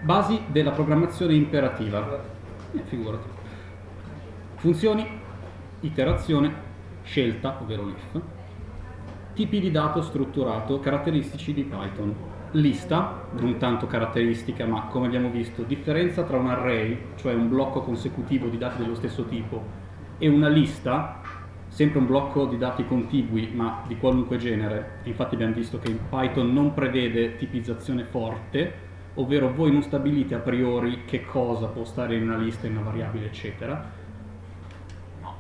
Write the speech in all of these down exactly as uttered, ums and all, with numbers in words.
Basi della programmazione imperativa. Eh, figurati. Funzioni, iterazione, scelta, ovvero l'if. Tipi di dato strutturato, caratteristici di Python. Lista, non tanto caratteristica, ma come abbiamo visto, differenza tra un array, cioè un blocco consecutivo di dati dello stesso tipo, e una lista, sempre un blocco di dati contigui, ma di qualunque genere. Infatti abbiamo visto che in Python non prevede tipizzazione forte, ovvero voi non stabilite a priori che cosa può stare in una lista, in una variabile, eccetera. No.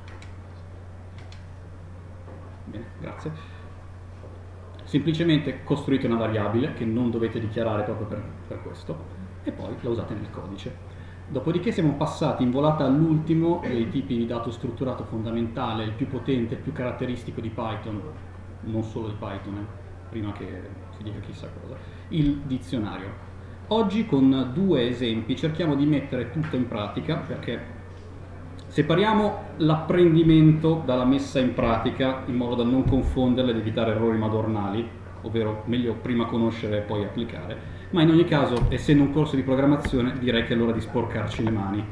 Bene, grazie. Semplicemente costruite una variabile che non dovete dichiarare proprio per, per questo, e poi la usate nel codice. Dopodiché siamo passati in volata all'ultimo dei tipi di dato strutturato fondamentale, il più potente, il più caratteristico di Python, non solo di Python, eh, prima che si dica chissà cosa, il dizionario. Oggi con due esempi cerchiamo di mettere tutto in pratica, perché separiamo l'apprendimento dalla messa in pratica in modo da non confonderle ed evitare errori madornali, ovvero meglio prima conoscere e poi applicare, ma in ogni caso, essendo un corso di programmazione, direi che è l'ora di sporcarci le mani.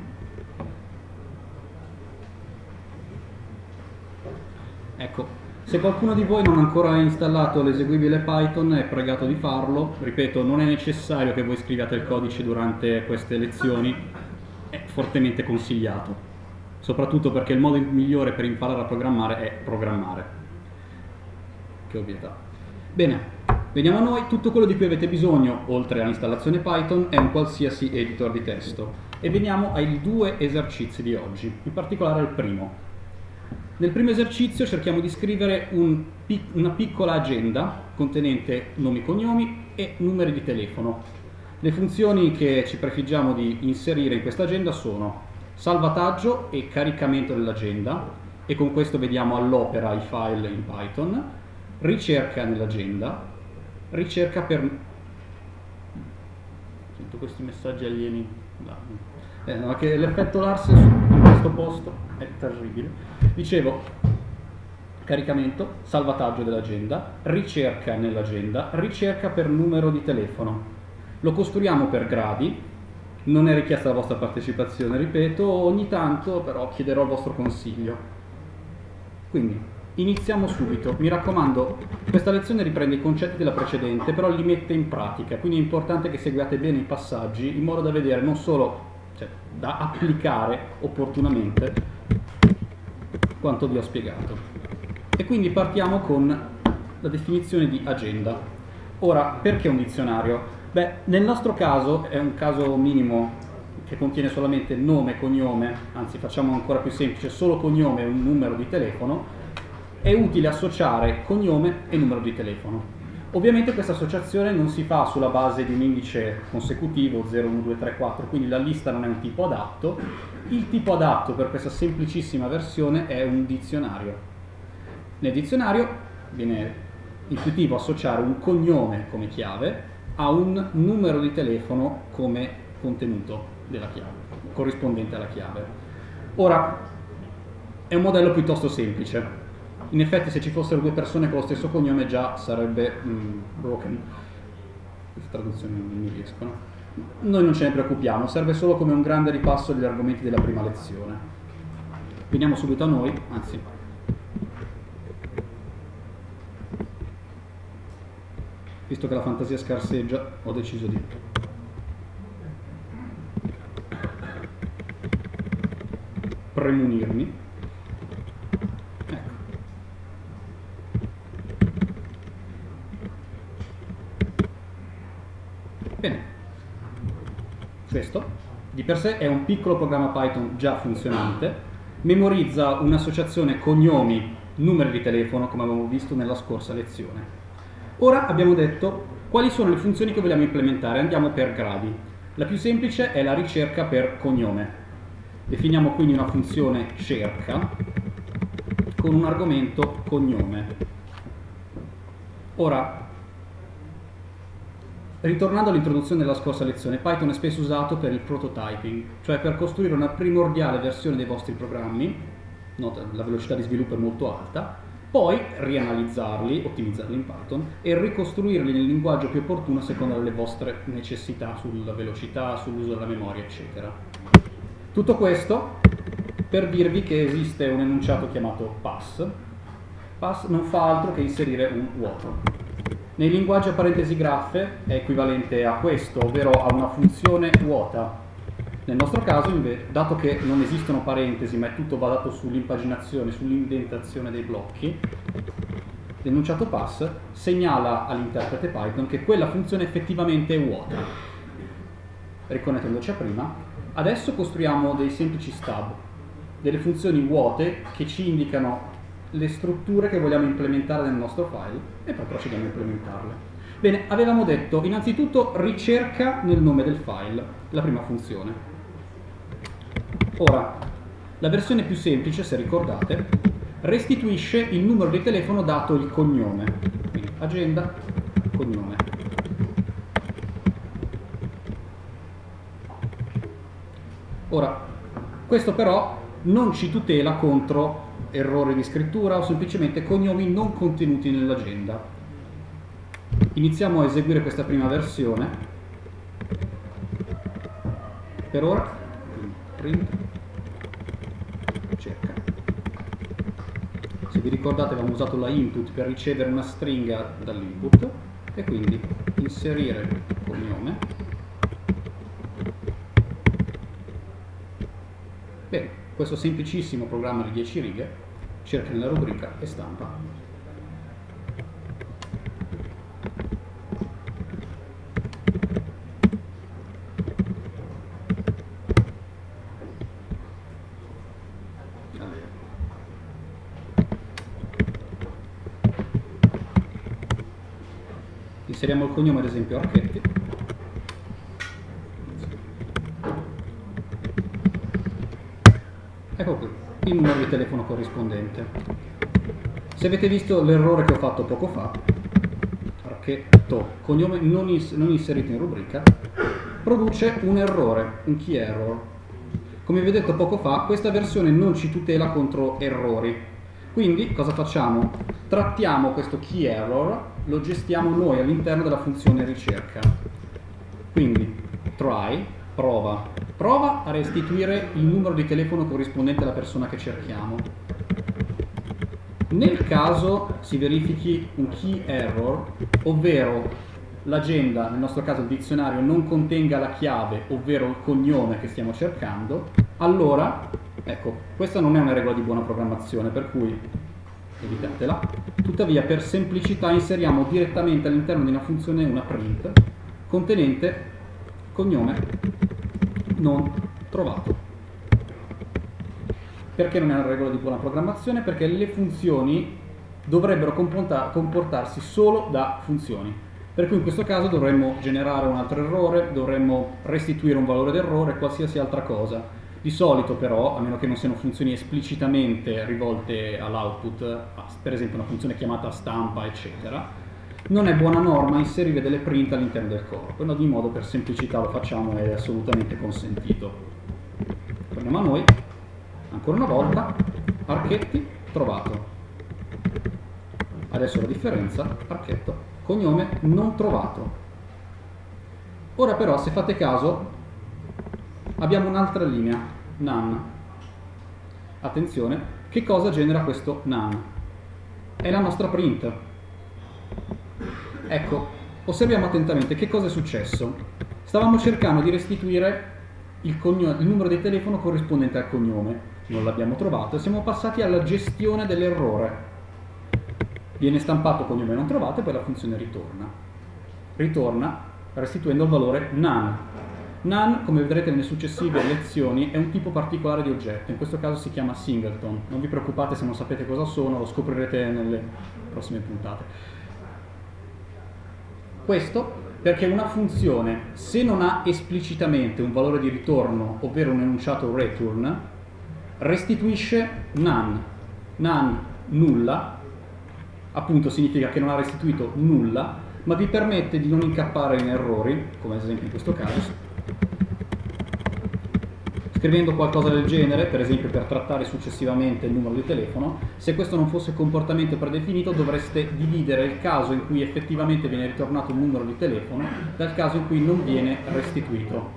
Ecco. Se qualcuno di voi non ha ancora installato l'eseguibile Python è pregato di farlo. Ripeto, non è necessario che voi scriviate il codice durante queste lezioni, è fortemente consigliato, soprattutto perché il modo migliore per imparare a programmare è programmare. Che ovvietà. Bene, veniamo a noi. Tutto quello di cui avete bisogno, oltre all'installazione Python, è un qualsiasi editor di testo. E veniamo ai due esercizi di oggi, in particolare al primo. Nel primo esercizio cerchiamo di scrivere un, una piccola agenda contenente nomi, cognomi e numeri di telefono. Le funzioni che ci prefiggiamo di inserire in questa agenda sono salvataggio e caricamento dell'agenda, e con questo vediamo all'opera i file in Python, ricerca nell'agenda, ricerca per... Sento questi messaggi alieni. Eh, no, che l'effetto Lars in questo posto è terribile. Dicevo, caricamento, salvataggio dell'agenda, ricerca nell'agenda, ricerca per numero di telefono. Lo costruiamo per gradi, non è richiesta la vostra partecipazione, ripeto, ogni tanto però chiederò il vostro consiglio. Quindi, iniziamo subito. Mi raccomando, questa lezione riprende i concetti della precedente, però li mette in pratica, quindi è importante che seguiate bene i passaggi, in modo da vedere non solo, cioè, da applicare opportunamente quanto vi ho spiegato. E quindi partiamo con la definizione di agenda. Ora, perché un dizionario? Beh, nel nostro caso è un caso minimo che contiene solamente nome, cognome, anzi facciamo ancora più semplice, solo cognome e un numero di telefono. È utile associare cognome e numero di telefono. Ovviamente questa associazione non si fa sulla base di un indice consecutivo zero, uno, due, tre, quattro, quindi la lista non è un tipo adatto. Il tipo adatto per questa semplicissima versione è un dizionario. Nel dizionario viene intuitivo associare un cognome come chiave a un numero di telefono come contenuto della chiave, corrispondente alla chiave. Ora, è un modello piuttosto semplice. In effetti se ci fossero due persone con lo stesso cognome già sarebbe mm, broken. Queste traduzioni non mi riescono. Noi non ce ne preoccupiamo, serve solo come un grande ripasso degli argomenti della prima lezione. Veniamo subito a noi, anzi. Visto che la fantasia scarseggia, ho deciso di premunirmi. Bene, questo di per sé è un piccolo programma Python già funzionante, memorizza un'associazione cognomi, numeri di telefono, come avevamo visto nella scorsa lezione. Ora abbiamo detto quali sono le funzioni che vogliamo implementare, andiamo per gradi. La più semplice è la ricerca per cognome. Definiamo quindi una funzione cerca con un argomento cognome. Ora, ritornando all'introduzione della scorsa lezione, Python è spesso usato per il prototyping, cioè per costruire una primordiale versione dei vostri programmi, nota, la velocità di sviluppo è molto alta, poi rianalizzarli, ottimizzarli in Python e ricostruirli nel linguaggio più opportuno secondo le vostre necessità sulla velocità, sull'uso della memoria, eccetera. Tutto questo per dirvi che esiste un enunciato chiamato pass. Pass non fa altro che inserire un vuoto. Nei linguaggi a parentesi graffe è equivalente a questo, ovvero a una funzione vuota. Nel nostro caso, invece, dato che non esistono parentesi, ma è tutto basato sull'impaginazione, sull'indentazione dei blocchi, l'enunciato pass segnala all'interprete Python che quella funzione effettivamente è vuota. Riconnettendoci a prima, adesso costruiamo dei semplici stub, delle funzioni vuote che ci indicano le strutture che vogliamo implementare nel nostro file e poi procediamo a implementarle. Bene, avevamo detto innanzitutto ricerca nel nome del file, la prima funzione. Ora, la versione più semplice, se ricordate, restituisce il numero di telefono dato il cognome. Quindi agenda, cognome. Ora, questo però non ci tutela contro errori di scrittura o semplicemente cognomi non contenuti nell'agenda. Iniziamo a eseguire questa prima versione. Per ora, print, cerca. Se vi ricordate avevamo usato la input per ricevere una stringa dall'input e quindi inserire cognome. Bene. Questo semplicissimo programma di dieci righe cerca nella rubrica e stampa. Inseriamo il cognome, ad esempio, Archetti. Ecco qui, il numero di telefono corrispondente. Se avete visto l'errore che ho fatto poco fa, Archetto, cognome non, ins non inserito in rubrica, produce un errore, un key error. Come vi ho detto poco fa, questa versione non ci tutela contro errori. Quindi cosa facciamo? Trattiamo questo key error, lo gestiamo noi all'interno della funzione ricerca. Quindi try, prova, prova a restituire il numero di telefono corrispondente alla persona che cerchiamo. Nel caso si verifichi un key error, ovvero l'agenda, nel nostro caso il dizionario, non contenga la chiave, ovvero il cognome che stiamo cercando, allora, ecco, questa non è una regola di buona programmazione, per cui evitatela. Tuttavia, per semplicità, inseriamo direttamente all'interno di una funzione una print contenente cognome non trovato. Perché non è una regola di buona programmazione? Perché le funzioni dovrebbero comportarsi solo da funzioni. Per cui in questo caso dovremmo generare un altro errore, dovremmo restituire un valore d'errore, qualsiasi altra cosa. Di solito però, a meno che non siano funzioni esplicitamente rivolte all'output, per esempio una funzione chiamata stampa, eccetera, non è buona norma inserire delle print all'interno del corpo. In ogni modo, per semplicità lo facciamo, è assolutamente consentito. Torniamo a noi, ancora una volta, Archetti trovato. Adesso la differenza, Archetto, cognome non trovato. Ora però, se fate caso, abbiamo un'altra linea, none. Attenzione, che cosa genera questo none? È la nostra print. Ecco, osserviamo attentamente che cosa è successo. Stavamo cercando di restituire il, il numero di telefono corrispondente al cognome. Non l'abbiamo trovato e siamo passati alla gestione dell'errore. Viene stampato cognome non trovato e poi la funzione ritorna. Ritorna restituendo il valore none. None, come vedrete nelle successive lezioni, è un tipo particolare di oggetto. In questo caso si chiama singleton. Non vi preoccupate se non sapete cosa sono, lo scoprirete nelle prossime puntate. Questo perché una funzione, se non ha esplicitamente un valore di ritorno, ovvero un enunciato return, restituisce none. None, nulla, appunto significa che non ha restituito nulla, ma vi permette di non incappare in errori, come ad esempio in questo caso. scrivendo qualcosa del genere, per esempio per trattare successivamente il numero di telefono. Se questo non fosse comportamento predefinito, dovreste dividere il caso in cui effettivamente viene ritornato un numero di telefono dal caso in cui non viene restituito.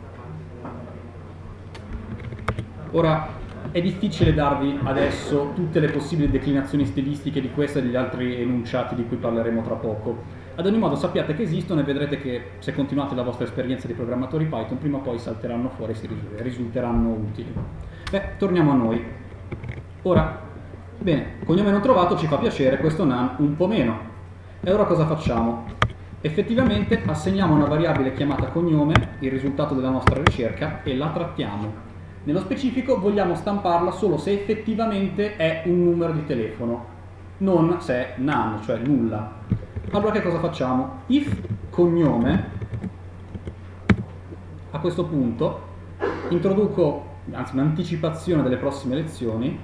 Ora, è difficile darvi adesso tutte le possibili declinazioni stilistiche di questo e degli altri enunciati di cui parleremo tra poco. Ad ogni modo sappiate che esistono e vedrete che se continuate la vostra esperienza di programmatori Python prima o poi salteranno fuori e si risulteranno utili. Beh, torniamo a noi. Ora, bene, cognome non trovato ci fa piacere, questo none un po' meno. E ora cosa facciamo? Effettivamente assegniamo una variabile chiamata cognome, il risultato della nostra ricerca, e la trattiamo. Nello specifico vogliamo stamparla solo se effettivamente è un numero di telefono, non se è none, cioè nulla. Allora che cosa facciamo? If cognome, a questo punto introduco, anzi un'anticipazione delle prossime lezioni,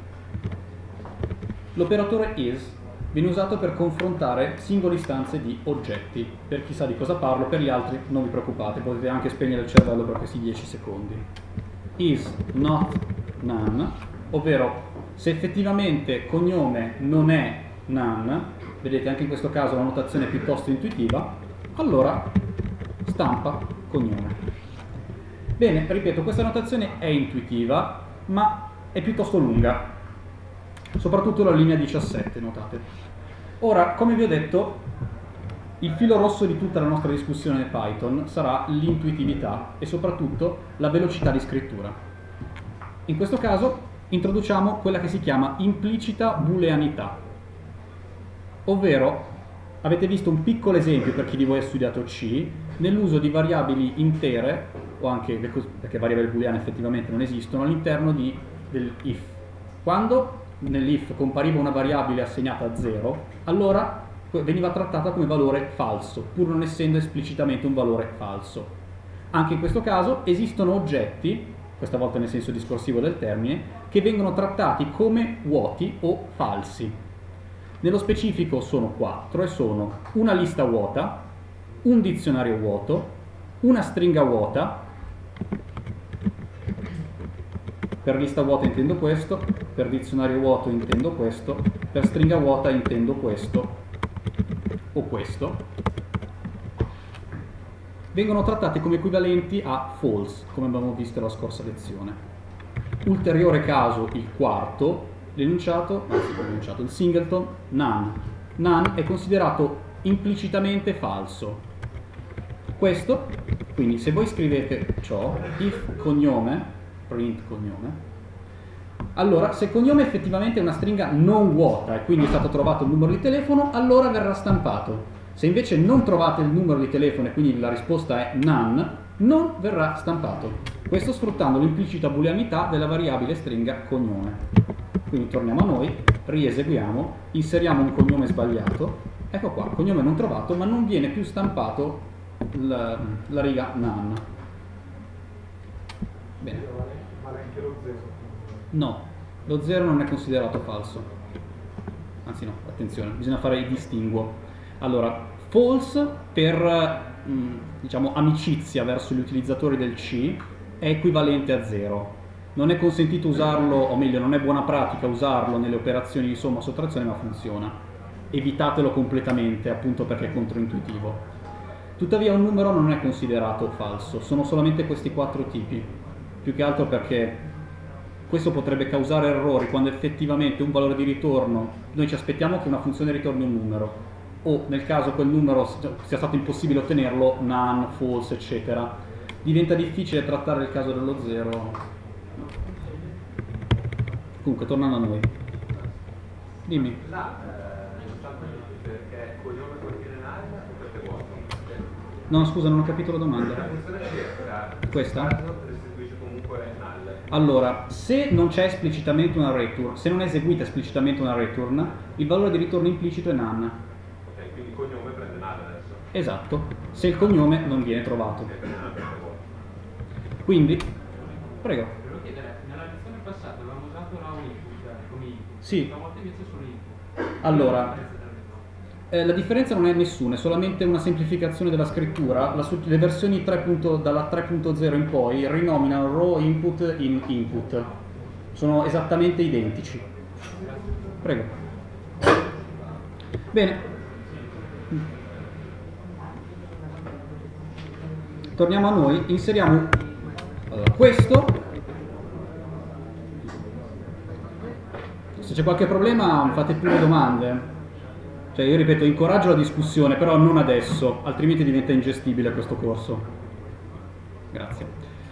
l'operatore is viene usato per confrontare singole istanze di oggetti. Per chi sa di cosa parlo, per gli altri non vi preoccupate, potete anche spegnere il cervello per questi dieci secondi. Is not none, ovvero se effettivamente cognome non è none, vedete anche in questo caso la notazione è piuttosto intuitiva, allora stampa cognome. Bene, ripeto, questa notazione è intuitiva, ma è piuttosto lunga, soprattutto la linea diciassette, notate. Ora, come vi ho detto, il filo rosso di tutta la nostra discussione in Python sarà l'intuitività e soprattutto la velocità di scrittura. In questo caso introduciamo quella che si chiama implicita booleanità, ovvero avete visto un piccolo esempio per chi di voi ha studiato C nell'uso di variabili intere, o anche perché variabili booleane effettivamente non esistono, all'interno dell'if. Quando nell'if compariva una variabile assegnata a zero, allora veniva trattata come valore falso, pur non essendo esplicitamente un valore falso. Anche in questo caso esistono oggetti, questa volta nel senso discorsivo del termine, che vengono trattati come vuoti o falsi. Nello specifico sono quattro e sono una lista vuota, un dizionario vuoto, una stringa vuota, per lista vuota intendo questo, per dizionario vuoto intendo questo, per stringa vuota intendo questo o questo, vengono trattati come equivalenti a false, come abbiamo visto la scorsa lezione. Ulteriore caso, il quarto, l'enunciato, anzi l'enunciato, il singleton, none. None è considerato implicitamente falso. Questo, quindi se voi scrivete ciò, if cognome, print cognome, allora se cognome effettivamente è una stringa non vuota e quindi è stato trovato il numero di telefono, allora verrà stampato. Se invece non trovate il numero di telefono e quindi la risposta è none, non verrà stampato. Questo sfruttando l'implicita booleanità della variabile stringa cognome. Quindi torniamo a noi, rieseguiamo, inseriamo un cognome sbagliato, ecco qua, cognome non trovato, ma non viene più stampato la, la riga none. Bene. Vale anche lo zero. No, lo zero non è considerato falso. Anzi no, attenzione, bisogna fare il distinguo. Allora, false per mh, diciamo amicizia verso gli utilizzatori del C è equivalente a zero. Non è consentito usarlo, o meglio, non è buona pratica usarlo nelle operazioni di somma o sottrazione, ma funziona. Evitatelo completamente, appunto perché è controintuitivo. Tuttavia un numero non è considerato falso, sono solamente questi quattro tipi. Più che altro perché questo potrebbe causare errori quando effettivamente un valore di ritorno, noi ci aspettiamo che una funzione ritorni un numero, o nel caso quel numero sia stato impossibile ottenerlo, none, false, eccetera. Diventa difficile trattare il caso dello zero. Comunque, tornando a noi. Dimmi. Là, eh, perché cognome contiene none o perché vuoto? No, scusa, non ho capito la domanda. La funzione cerca. Questa? Restituisce comunque null. Allora, se non c'è esplicitamente una return, se non è eseguita esplicitamente una return, il valore di ritorno implicito è none. Ok, quindi il cognome prende null adesso. Esatto, se il cognome non viene trovato. Ok, prende null perché vuoto. Quindi, prego. Volevo chiedere, nella lezione passata avevamo usato la input come input, Sì. stavolta invece solo input. Allora, Eh, la differenza non è nessuna, è solamente una semplificazione della scrittura. La, le versioni tre. Dalla tre punto zero in poi rinominano raw input in input. Sono esattamente identici. Prego. Bene. Torniamo a noi, inseriamo allora, questo. Se c'è qualche problema fate pure domande. Cioè io ripeto, incoraggio la discussione, però non adesso, altrimenti diventa ingestibile questo corso. Grazie.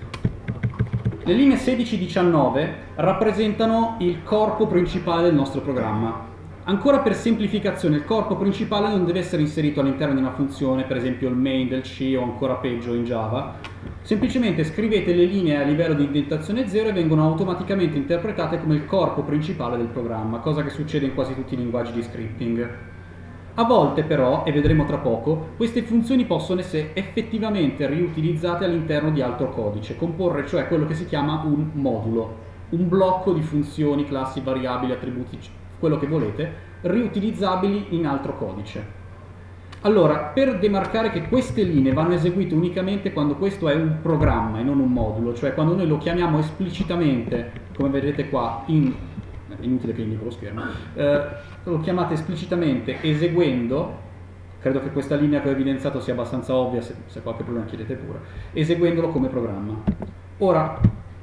Le linee sedici diciannove rappresentano il corpo principale del nostro programma. Ancora per semplificazione, il corpo principale non deve essere inserito all'interno di una funzione, per esempio il main del C o ancora peggio in Java. Semplicemente scrivete le linee a livello di indentazione zero e vengono automaticamente interpretate come il corpo principale del programma, cosa che succede in quasi tutti i linguaggi di scripting. A volte però, e vedremo tra poco, queste funzioni possono essere effettivamente riutilizzate all'interno di altro codice, comporre cioè quello che si chiama un modulo, un blocco di funzioni, classi, variabili, attributi, quello che volete, riutilizzabili in altro codice. Allora, per demarcare che queste linee vanno eseguite unicamente quando questo è un programma e non un modulo, cioè quando noi lo chiamiamo esplicitamente, come vedete qua, in... è inutile che indico lo schermo, eh, lo chiamate esplicitamente eseguendo, credo che questa linea che ho evidenziato sia abbastanza ovvia, se, se qualche problema chiedete pure, eseguendolo come programma. Ora,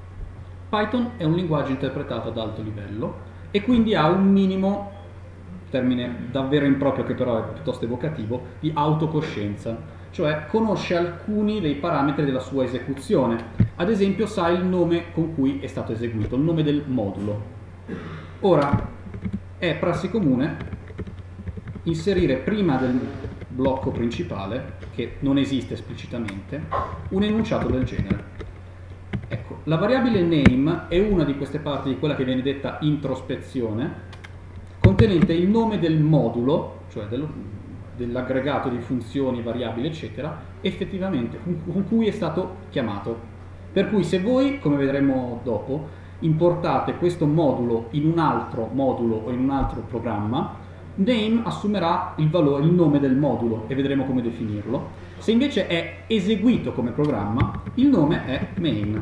Python è un linguaggio interpretato ad alto livello e quindi ha un minimo, termine davvero improprio che però è piuttosto evocativo, di autocoscienza, cioè conosce alcuni dei parametri della sua esecuzione. Ad esempio sa il nome con cui è stato eseguito, il nome del modulo. Ora, è prassi comune inserire prima del blocco principale, che non esiste esplicitamente, un enunciato del genere. Ecco, la variabile name è una di queste parti di quella che viene detta introspezione, contenente il nome del modulo, cioè del, dell'aggregato di funzioni, variabili, eccetera, effettivamente con cui è stato chiamato. Per cui se voi, come vedremo dopo, importate questo modulo in un altro modulo o in un altro programma, name assumerà il valore, il nome del modulo e vedremo come definirlo. Se invece è eseguito come programma, il nome è main.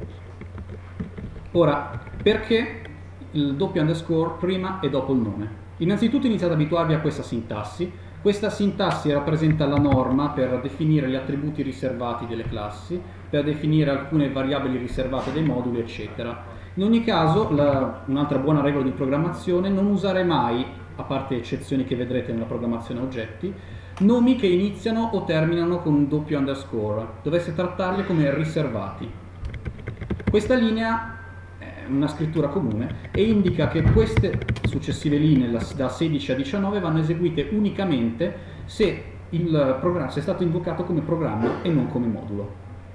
Ora, perché il doppio underscore prima e dopo il nome? Innanzitutto iniziate ad abituarvi a questa sintassi. Questa sintassi rappresenta la norma per definire gli attributi riservati delle classi, per definire alcune variabili riservate dei moduli, eccetera. In ogni caso, un'altra buona regola di programmazione, non usare mai, a parte eccezioni che vedrete nella programmazione a oggetti, nomi che iniziano o terminano con un doppio underscore. Dovreste trattarli come riservati. Questa linea è una scrittura comune e indica che queste successive linee, da sedici a diciannove, vanno eseguite unicamente se il programma se è stato invocato come programma e non come modulo.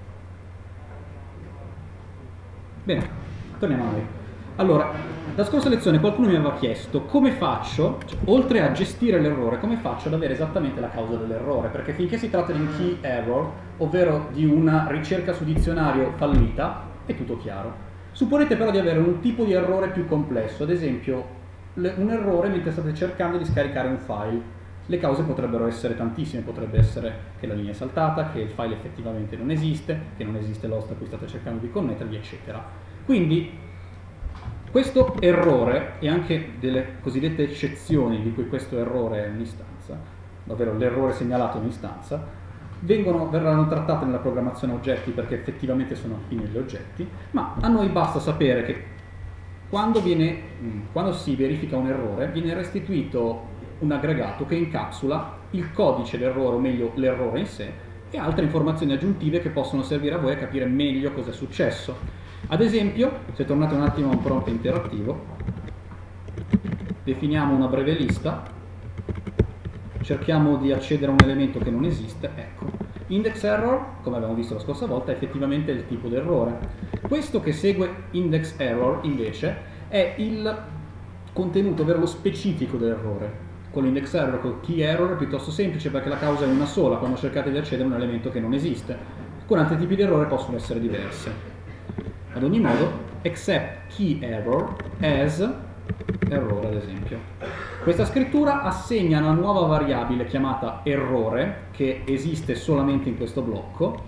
Bene, torniamo a noi. Allora, la scorsa lezione qualcuno mi aveva chiesto come faccio, cioè, oltre a gestire l'errore, come faccio ad avere esattamente la causa dell'errore, perché finché si tratta di un key error, ovvero di una ricerca su dizionario fallita, è tutto chiaro. Supponete però di avere un tipo di errore più complesso, ad esempio un errore mentre state cercando di scaricare un file. Le cause potrebbero essere tantissime, potrebbe essere che la linea è saltata, che il file effettivamente non esiste, che non esiste l'host a cui state cercando di connettervi, eccetera. Quindi questo errore e anche delle cosiddette eccezioni di cui questo errore è un'istanza, ovvero l'errore segnalato in un'istanza, vengono, verranno trattate nella programmazione oggetti perché effettivamente sono affini agli oggetti, ma a noi basta sapere che quando, viene, quando si verifica un errore viene restituito un aggregato che incapsula il codice dell'errore, o meglio l'errore in sé, e altre informazioni aggiuntive che possono servire a voi a capire meglio cosa è successo. Ad esempio, se tornate un attimo a un prompt interattivo, definiamo una breve lista, cerchiamo di accedere a un elemento che non esiste, ecco. Index error, come abbiamo visto la scorsa volta, è effettivamente il tipo d'errore. Questo che segue index error, invece, è il contenuto, ovvero lo specifico dell'errore. Con l'index error, con key error è piuttosto semplice perché la causa è una sola quando cercate di accedere a un elemento che non esiste. Con altri tipi di errore possono essere diverse. Ad ogni modo, except key error as errore, ad esempio. Questa scrittura assegna una nuova variabile chiamata errore, che esiste solamente in questo blocco,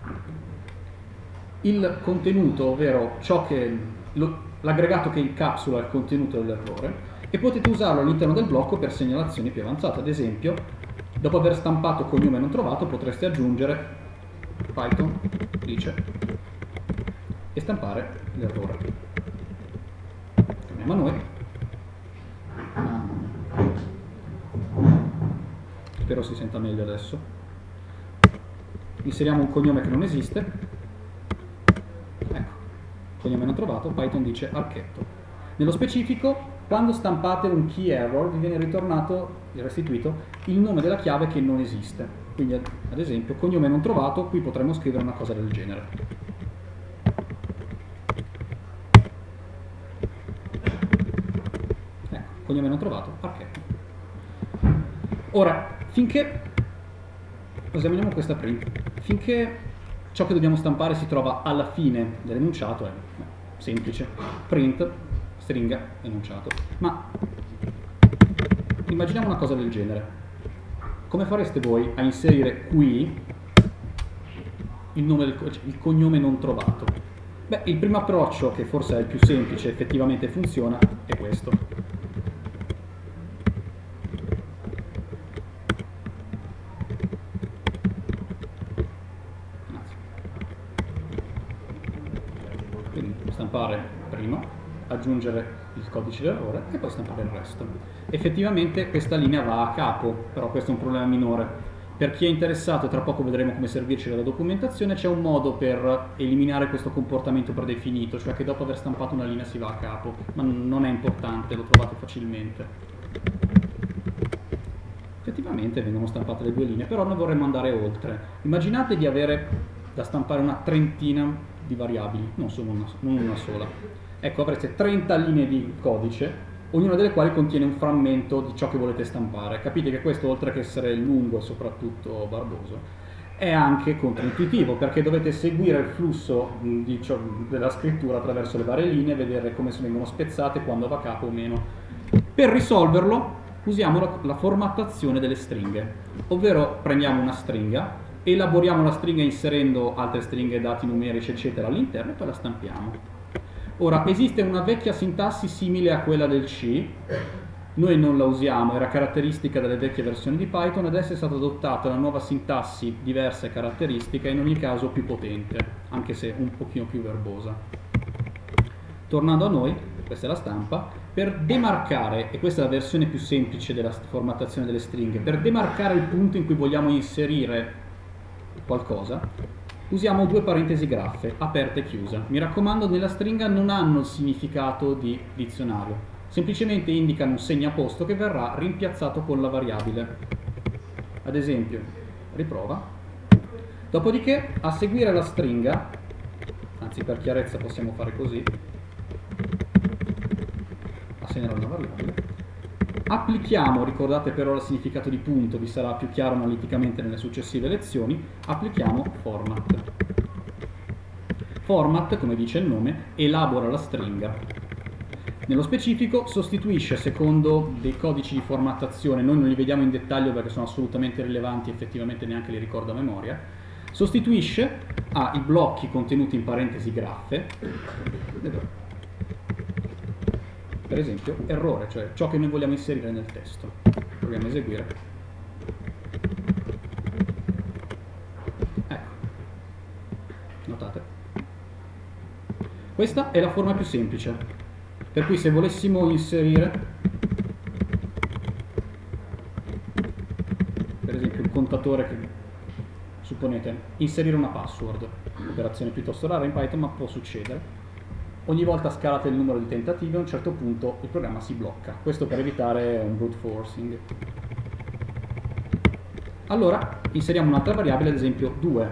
il contenuto, ovvero ciò che l'aggregato che incapsula il contenuto dell'errore, e potete usarlo all'interno del blocco per segnalazioni più avanzate. Ad esempio, dopo aver stampato cognome non trovato, potreste aggiungere Python dice e stampare l'errore. Torniamo a noi. Spero si senta meglio adesso. Inseriamo un cognome che non esiste. Ecco, cognome non trovato, Python dice archetto. Nello specifico, quando stampate un key error, vi viene ritornato, restituito, il nome della chiave che non esiste. Quindi, ad esempio, cognome non trovato, qui potremmo scrivere una cosa del genere. Ecco, cognome non trovato, archetto. Ora, finché, esaminiamo questa print, finché ciò che dobbiamo stampare si trova alla fine dell'enunciato, è beh, semplice, print, stringa, enunciato. Ma immaginiamo una cosa del genere. Come fareste voi a inserire qui il, nome del, cioè il cognome non trovato? Beh, il primo approccio, che forse è il più semplice e effettivamente funziona, è questo. Quindi stampare prima, aggiungere il codice d'errore e poi stampare il resto. Effettivamente questa linea va a capo, però questo è un problema minore. Per chi è interessato, tra poco vedremo come servirci della documentazione, c'è un modo per eliminare questo comportamento predefinito, cioè che dopo aver stampato una linea si va a capo, ma non è importante, lo trovate facilmente. Effettivamente vengono stampate le due linee, però noi vorremmo andare oltre. Immaginate di avere da stampare una trentina di variabili, non solo una, non una sola. Ecco, avrete trenta linee di codice, ognuna delle quali contiene un frammento di ciò che volete stampare. Capite che questo, oltre che essere lungo e soprattutto barboso, è anche controintuitivo, perché dovete seguire il flusso di ciò, della scrittura attraverso le varie linee, vedere come vengono spezzate, quando va a capo o meno. Per risolverlo usiamo la, la formattazione delle stringhe, ovvero prendiamo una stringa, elaboriamo la stringa inserendo altre stringhe, dati numerici eccetera all'interno e poi la stampiamo. Ora, esiste una vecchia sintassi simile a quella del C, noi non la usiamo, era caratteristica delle vecchie versioni di Python, adesso è stata adottata una nuova sintassi diversa e caratteristica, in ogni caso più potente, anche se un pochino più verbosa. Tornando a noi, questa è la stampa, per demarcare, e questa è la versione più semplice della formattazione delle stringhe, per demarcare il punto in cui vogliamo inserire qualcosa, usiamo due parentesi graffe, aperta e chiusa. Mi raccomando, nella stringa non hanno il significato di dizionario, semplicemente indicano un segnaposto che verrà rimpiazzato con la variabile. Ad esempio, riprova. Dopodiché, a seguire la stringa, anzi per chiarezza possiamo fare così, assegnare una variabile, applichiamo, ricordate però il significato di punto, vi sarà più chiaro analiticamente nelle successive lezioni, applichiamo format. Format, come dice il nome, elabora la stringa. Nello specifico sostituisce, secondo dei codici di formattazione, noi non li vediamo in dettaglio perché sono assolutamente rilevanti, effettivamente neanche li ricordo a memoria, sostituisce ai blocchi contenuti in parentesi graffe, per esempio, errore, cioè ciò che noi vogliamo inserire nel testo. Proviamo a eseguire. Ecco. Notate? Questa è la forma più semplice. Per cui se volessimo inserire, per esempio, un contatore che, supponete, inserire una password, operazione piuttosto rara in Python, ma può succedere. Ogni volta scalate il numero di tentativi, a un certo punto il programma si blocca. Questo per evitare un brute forcing. Allora, inseriamo un'altra variabile, ad esempio due.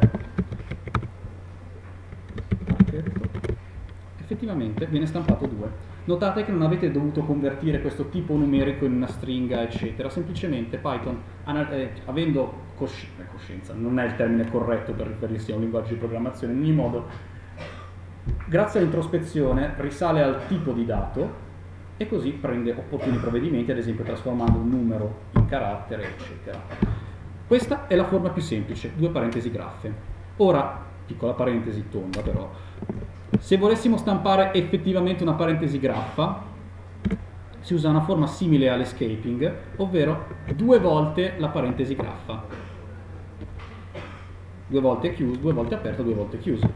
Effettivamente viene stampato due. Notate che non avete dovuto convertire questo tipo numerico in una stringa, eccetera. Semplicemente Python, eh, avendo cosci coscienza, non è il termine corretto per riferirsi a un linguaggio di programmazione, in ogni modo, grazie all'introspezione risale al tipo di dato e così prende opportuni provvedimenti, ad esempio trasformando un numero in carattere, eccetera. Questa è la forma più semplice, due parentesi graffe. Ora, piccola parentesi tonda però, se volessimo stampare effettivamente una parentesi graffa, si usa una forma simile all'escaping, ovvero due volte la parentesi graffa. Due volte chiuso, due volte aperta, due volte chiuso.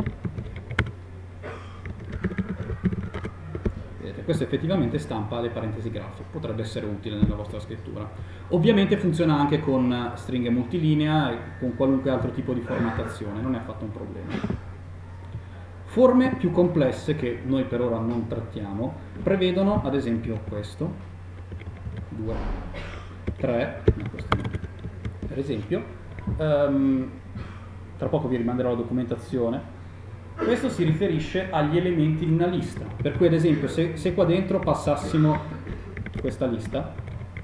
Vedete, questo effettivamente stampa le parentesi graffe, potrebbe essere utile nella vostra scrittura. Ovviamente funziona anche con stringhe multilinea e con qualunque altro tipo di formattazione, non è affatto un problema. Forme più complesse, che noi per ora non trattiamo, prevedono ad esempio questo, due, tre, no, questo no. Per esempio, um, tra poco vi rimanderò la documentazione, questo si riferisce agli elementi di una lista, per cui ad esempio se, se qua dentro passassimo questa lista,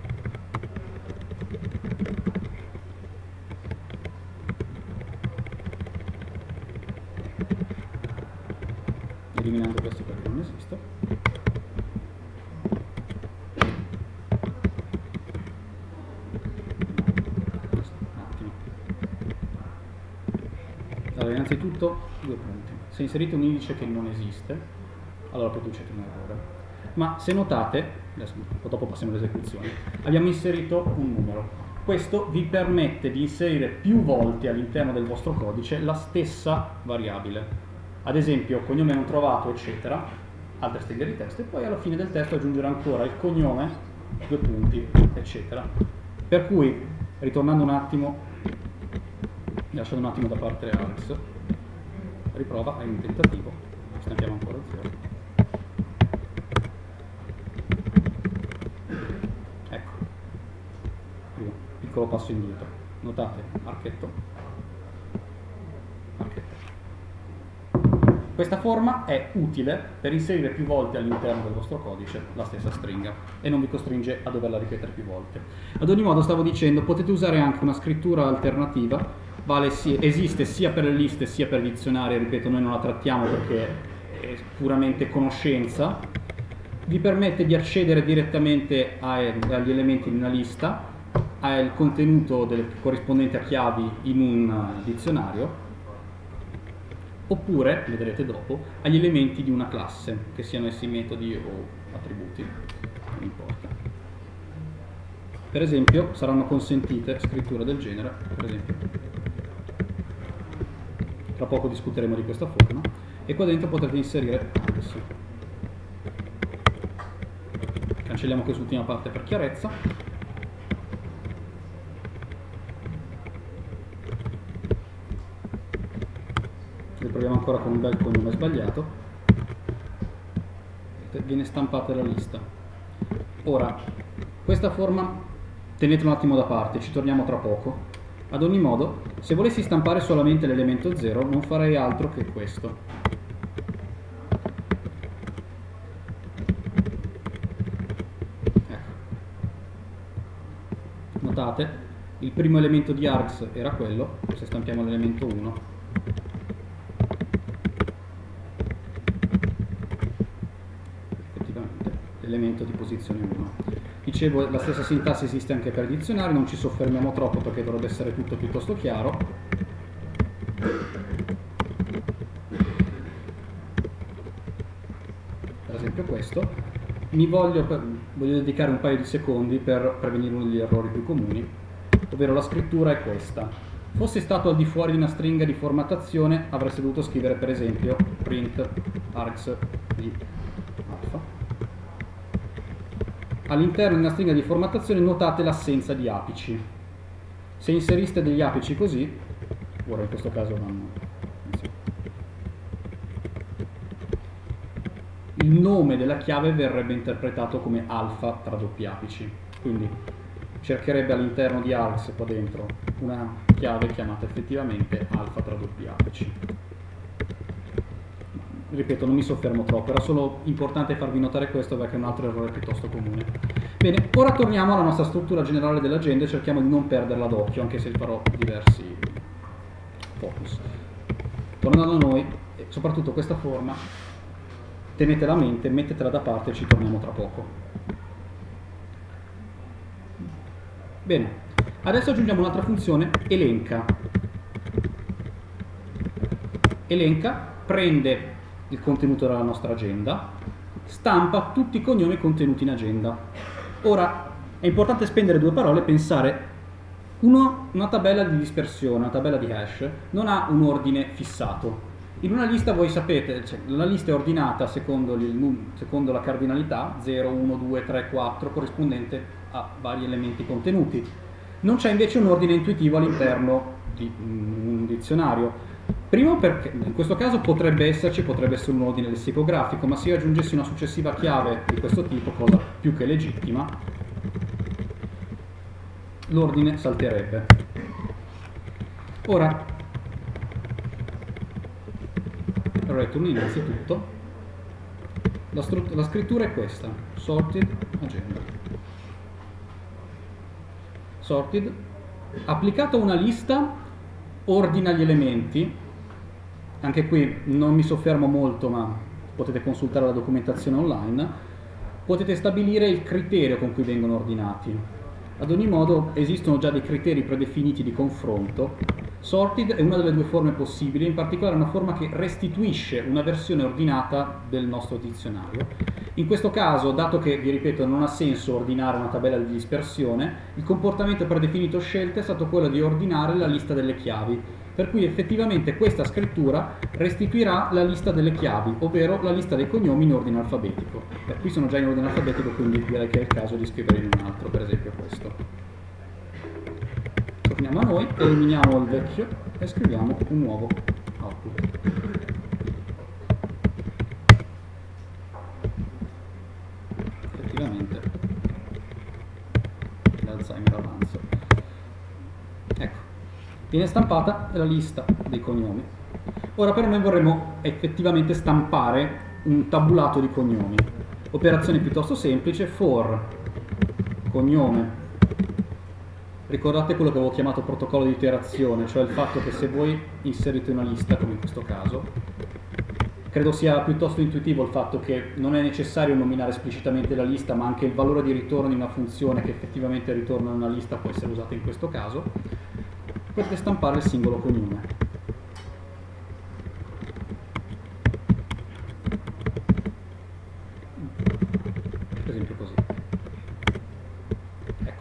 eliminando questi perché non esisto, un attimo. Allora, innanzitutto due punti: se inserite un indice che non esiste, allora producete un errore, ma se notate, adesso dopo passiamo all'esecuzione, abbiamo inserito un numero. Questo vi permette di inserire più volte all'interno del vostro codice la stessa variabile. Ad esempio cognome non trovato, eccetera, altre stringhe di testo, e poi alla fine del testo aggiungere ancora il cognome, due punti, eccetera. Per cui, ritornando un attimo, lasciando un attimo da parte Alex, riprova, hai un tentativo, stampiamo ancora il zero. Ecco, primo, piccolo passo indietro, notate, archetto, archetto. Questa forma è utile per inserire più volte all'interno del vostro codice la stessa stringa e non vi costringe a doverla ripetere più volte. Ad ogni modo, stavo dicendo, potete usare anche una scrittura alternativa, vale sia, esiste sia per le liste sia per i dizionari, ripeto, noi non la trattiamo perché è puramente conoscenza, vi permette di accedere direttamente ai, agli elementi di una lista, al contenuto del, corrispondente a chiavi in un dizionario, oppure, vedrete dopo, agli elementi di una classe, che siano essi metodi o attributi, non importa. Per esempio, saranno consentite scritture del genere, per esempio. Tra poco discuteremo di questa forma, e qua dentro potrete inserire adesso. Cancelliamo quest'ultima parte per chiarezza. Proviamo ancora con un bel cognome sbagliato, viene stampata la lista. Ora, questa forma tenetela un attimo da parte, ci torniamo tra poco. Ad ogni modo, se volessi stampare solamente l'elemento zero, non farei altro che questo. Ecco. Notate, il primo elemento di args era quello, se stampiamo l'elemento uno, elemento di posizione uno. Dicevo, la stessa sintassi esiste anche per i dizionari, non ci soffermiamo troppo perché dovrebbe essere tutto piuttosto chiaro. Per esempio questo. Mi voglio, voglio dedicare un paio di secondi per prevenire uno degli errori più comuni, ovvero la scrittura è questa. Fosse stato al di fuori di una stringa di formattazione, avreste dovuto scrivere per esempio print args di alfa. All'interno di una stringa di formattazione notate l'assenza di apici. Se inseriste degli apici così, ora in questo caso vanno, il nome della chiave verrebbe interpretato come alfa tra doppi apici, quindi cercherebbe all'interno di args qua dentro una chiave chiamata effettivamente alfa tra doppi apici. Ripeto, non mi soffermo troppo, era solo importante farvi notare questo perché è un altro errore piuttosto comune. Bene, ora torniamo alla nostra struttura generale dell'agenda e cerchiamo di non perderla d'occhio, anche se farò diversi focus. Tornando a noi, e soprattutto questa forma, tenetela a mente, mettetela da parte e ci torniamo tra poco. Bene, adesso aggiungiamo un'altra funzione, elenca. Elenca, prende il contenuto della nostra agenda, stampa tutti i cognomi contenuti in agenda. Ora, è importante spendere due parole e pensare. Uno, una tabella di dispersione, una tabella di hash, non ha un ordine fissato. In una lista voi sapete, cioè, la lista è ordinata secondo, il, secondo la cardinalità zero, uno, due, tre, quattro, corrispondente a vari elementi contenuti. Non c'è invece un ordine intuitivo all'interno di un dizionario. Primo perché in questo caso potrebbe esserci, potrebbe essere un ordine lessicografico, ma se io aggiungessi una successiva chiave di questo tipo, cosa più che legittima, l'ordine salterebbe. Ora, return innanzitutto, la, la scrittura è questa, sorted agenda. Sorted, applicato a una lista, ordina gli elementi. Anche qui non mi soffermo molto, ma potete consultare la documentazione online. Potete stabilire il criterio con cui vengono ordinati. Ad ogni modo esistono già dei criteri predefiniti di confronto. Sorted è una delle due forme possibili, in particolare una forma che restituisce una versione ordinata del nostro dizionario. In questo caso, dato che, vi ripeto, non ha senso ordinare una tabella di dispersione, il comportamento predefinito scelto è stato quello di ordinare la lista delle chiavi, per cui effettivamente questa scrittura restituirà la lista delle chiavi, ovvero la lista dei cognomi in ordine alfabetico. Beh, qui sono già in ordine alfabetico, quindi direi che è il caso di scrivere in un altro, per esempio questo. Torniamo a noi, eliminiamo il vecchio e scriviamo un nuovo output. Effettivamente l'Alzheimer avanza. Ecco, viene stampata la lista dei cognomi. Ora però noi vorremmo effettivamente stampare un tabulato di cognomi. Operazione piuttosto semplice, for cognome. Ricordate quello che avevo chiamato protocollo di iterazione, cioè il fatto che se voi inserite una lista, come in questo caso, credo sia piuttosto intuitivo il fatto che non è necessario nominare esplicitamente la lista, ma anche il valore di ritorno di una funzione che effettivamente ritorna in una lista può essere usata in questo caso. Potete stampare il singolo cognome. Per esempio così. Ecco.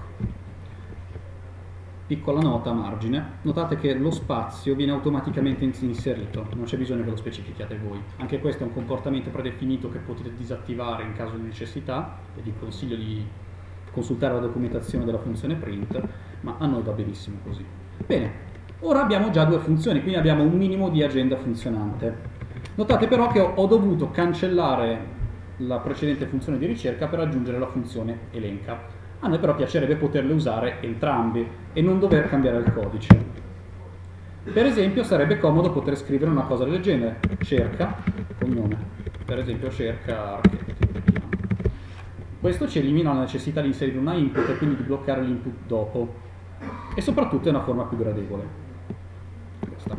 Piccola nota a margine. Notate che lo spazio viene automaticamente inserito, non c'è bisogno che lo specifichiate voi. Anche questo è un comportamento predefinito che potete disattivare in caso di necessità, e vi consiglio di consultare la documentazione della funzione print, ma a noi va benissimo così. Bene, ora abbiamo già due funzioni, quindi abbiamo un minimo di agenda funzionante. Notate però che ho, ho dovuto cancellare la precedente funzione di ricerca per aggiungere la funzione elenca. A noi però piacerebbe poterle usare entrambi e non dover cambiare il codice. Per esempio sarebbe comodo poter scrivere una cosa del genere, cerca cognome, per esempio cerca architetti. Questo ci elimina la necessità di inserire una input e quindi di bloccare l'input dopo. E soprattutto è una forma più gradevole. Questa.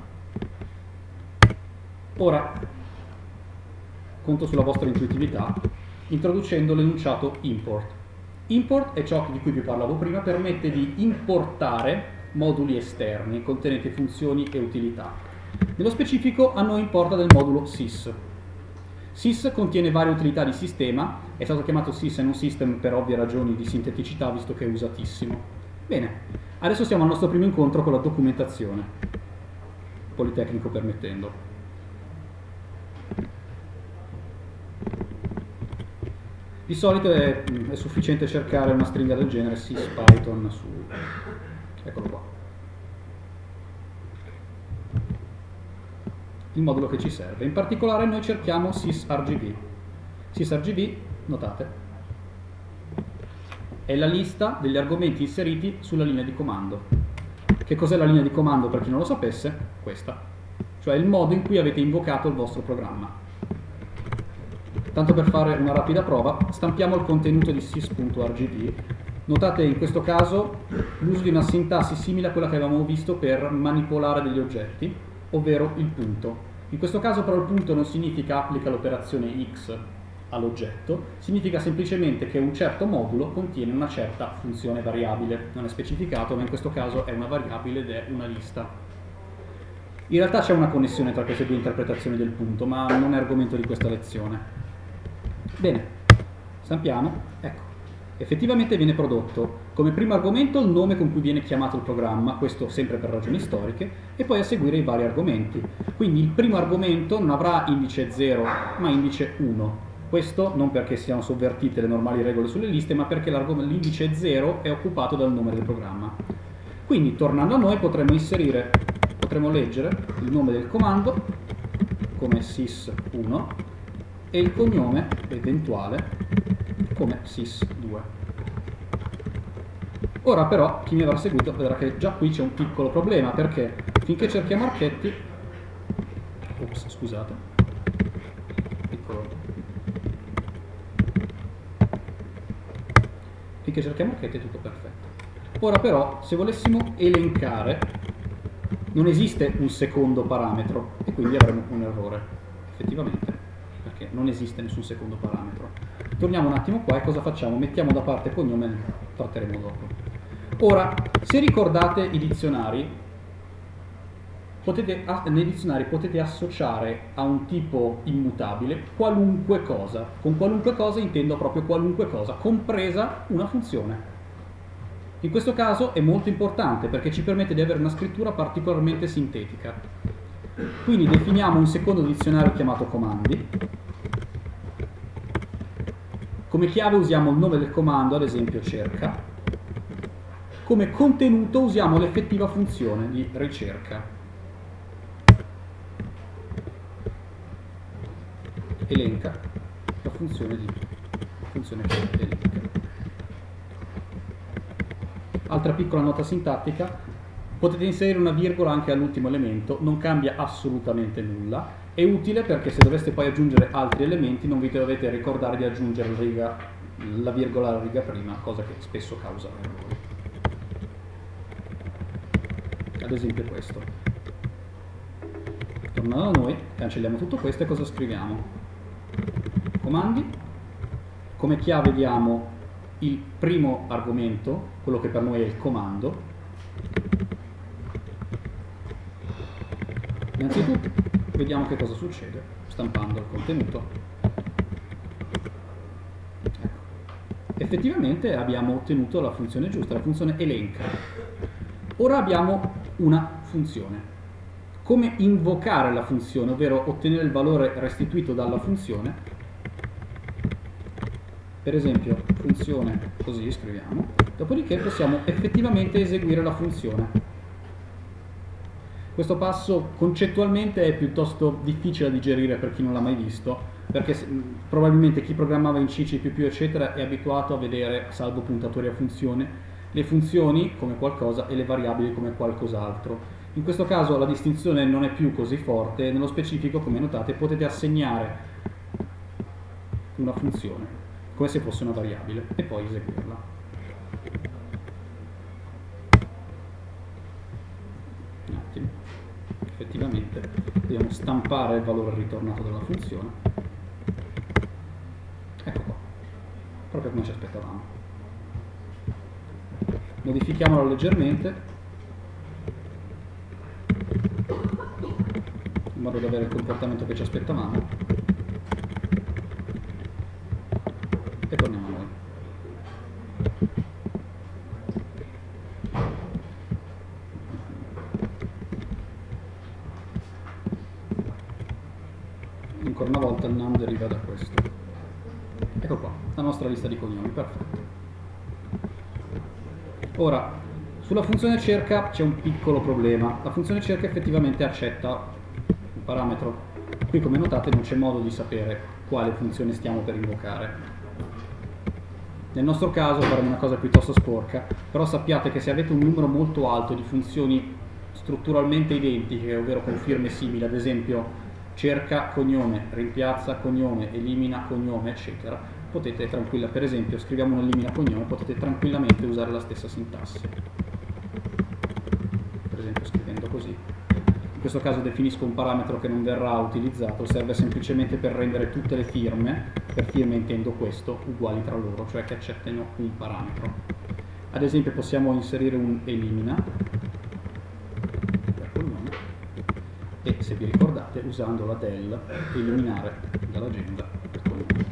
Ora, conto sulla vostra intuitività, introducendo l'enunciato import. Import è ciò di cui vi parlavo prima, permette di importare moduli esterni contenenti funzioni e utilità. Nello specifico a noi importa del modulo sys. Sys contiene varie utilità di sistema, è stato chiamato sys e non system per ovvie ragioni di sinteticità, visto che è usatissimo. Bene, adesso siamo al nostro primo incontro con la documentazione, politecnico permettendo. Di solito è, è sufficiente cercare una stringa del genere sys python su... eccolo qua. Il modulo che ci serve. In particolare noi cerchiamo sysrgb. Sysrgb, notate, è la lista degli argomenti inseriti sulla linea di comando. Che cos'è la linea di comando per chi non lo sapesse? Questa. Cioè il modo in cui avete invocato il vostro programma. Tanto per fare una rapida prova, stampiamo il contenuto di sys.rgb. Notate in questo caso l'uso di una sintassi simile a quella che avevamo visto per manipolare degli oggetti, ovvero il punto. In questo caso però il punto non significa applica l'operazione x all'oggetto, significa semplicemente che un certo modulo contiene una certa funzione variabile, non è specificato, ma in questo caso è una variabile ed è una lista. In realtà c'è una connessione tra queste due interpretazioni del punto, ma non è argomento di questa lezione. Bene, stampiamo, ecco, effettivamente viene prodotto come primo argomento il nome con cui viene chiamato il programma, questo sempre per ragioni storiche, e poi a seguire i vari argomenti. Quindi il primo argomento non avrà indice zero, ma indice uno. Questo non perché siano sovvertite le normali regole sulle liste, ma perché l'indice zero è occupato dal nome del programma. Quindi, tornando a noi, potremmo inserire, potremmo leggere il nome del comando come sys uno e il cognome eventuale come sys due. Ora però, chi mi avrà seguito vedrà che già qui c'è un piccolo problema, perché finché cerchiamo archetti, ops, scusate, piccolo, finché cerchiamo archetti è tutto perfetto. Ora però, se volessimo elencare, non esiste un secondo parametro e quindi avremo un errore, effettivamente, perché non esiste nessun secondo parametro. Torniamo un attimo qua e cosa facciamo? Mettiamo da parte il cognome, ne tratteremo dopo. Ora, se ricordate i dizionari, potete, nei dizionari potete associare a un tipo immutabile qualunque cosa. Con qualunque cosa intendo proprio qualunque cosa, compresa una funzione. In questo caso è molto importante perché ci permette di avere una scrittura particolarmente sintetica. Quindi definiamo un secondo dizionario chiamato comandi. Come chiave usiamo il nome del comando, ad esempio cerca. Come contenuto usiamo l'effettiva funzione di ricerca. Elenca la funzione di funzione che elenca. Altra piccola nota sintattica, potete inserire una virgola anche all'ultimo elemento, non cambia assolutamente nulla, è utile perché se doveste poi aggiungere altri elementi non vi dovete ricordare di aggiungere la, riga, la virgola alla riga prima, cosa che spesso causa errori. Ad esempio questo. Tornando a noi, cancelliamo tutto questo e cosa scriviamo? Comandi, come chiave diamo il primo argomento, quello che per noi è il comando. Innanzitutto vediamo che cosa succede stampando il contenuto. Ecco. Effettivamente abbiamo ottenuto la funzione giusta, la funzione elenca. Ora abbiamo una funzione. Come invocare la funzione, ovvero ottenere il valore restituito dalla funzione? Per esempio, funzione, così scriviamo, dopodiché possiamo effettivamente eseguire la funzione. Questo passo concettualmente è piuttosto difficile da digerire per chi non l'ha mai visto, perché probabilmente chi programmava in C, C più più eccetera è abituato a vedere, salvo puntatori a funzione, le funzioni come qualcosa e le variabili come qualcos'altro. In questo caso la distinzione non è più così forte e nello specifico, come notate, potete assegnare una funzione come se fosse una variabile e poi eseguirla. Un attimo. Effettivamente dobbiamo stampare il valore ritornato dalla funzione. Ecco qua, proprio come ci aspettavamo. Modifichiamolo leggermente in modo da avere il comportamento che ci aspettavamo e torniamo a noi. Ancora una volta il num deriva da questo. Ecco qua, la nostra lista di cognomi, perfetto. Ora, sulla funzione cerca c'è un piccolo problema. La funzione cerca effettivamente accetta un parametro. Qui, come notate, non c'è modo di sapere quale funzione stiamo per invocare. Nel nostro caso faremo una cosa piuttosto sporca, però sappiate che se avete un numero molto alto di funzioni strutturalmente identiche, ovvero con firme simili, ad esempio cerca cognome, rimpiazza cognome, elimina cognome, eccetera, potete tranquilla, per esempio scriviamo un elimina cognome, potete tranquillamente usare la stessa sintassi. Per esempio scrivendo così, questo caso definisco un parametro che non verrà utilizzato, serve semplicemente per rendere tutte le firme, per firme intendo questo, uguali tra loro, cioè che accettino un parametro. Ad esempio possiamo inserire un elimina per cognome e, se vi ricordate, usando la del eliminare dall'agenda per cognome.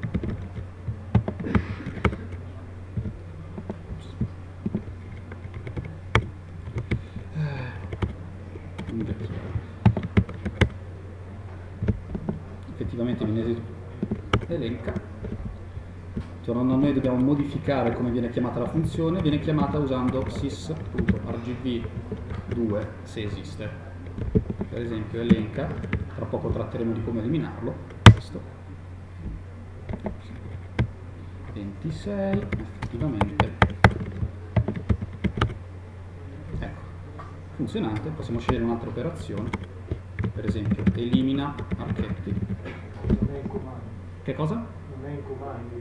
Effettivamente viene elenca. Tornando a noi dobbiamo modificare come viene chiamata la funzione, viene chiamata usando sys.rgv due se esiste. Per esempio elenca, tra poco tratteremo di come eliminarlo, questo. ventisei, effettivamente. Ecco, funzionante, possiamo scegliere un'altra operazione, per esempio elimina archetti. Non è in comando. Che cosa? Non è in comando.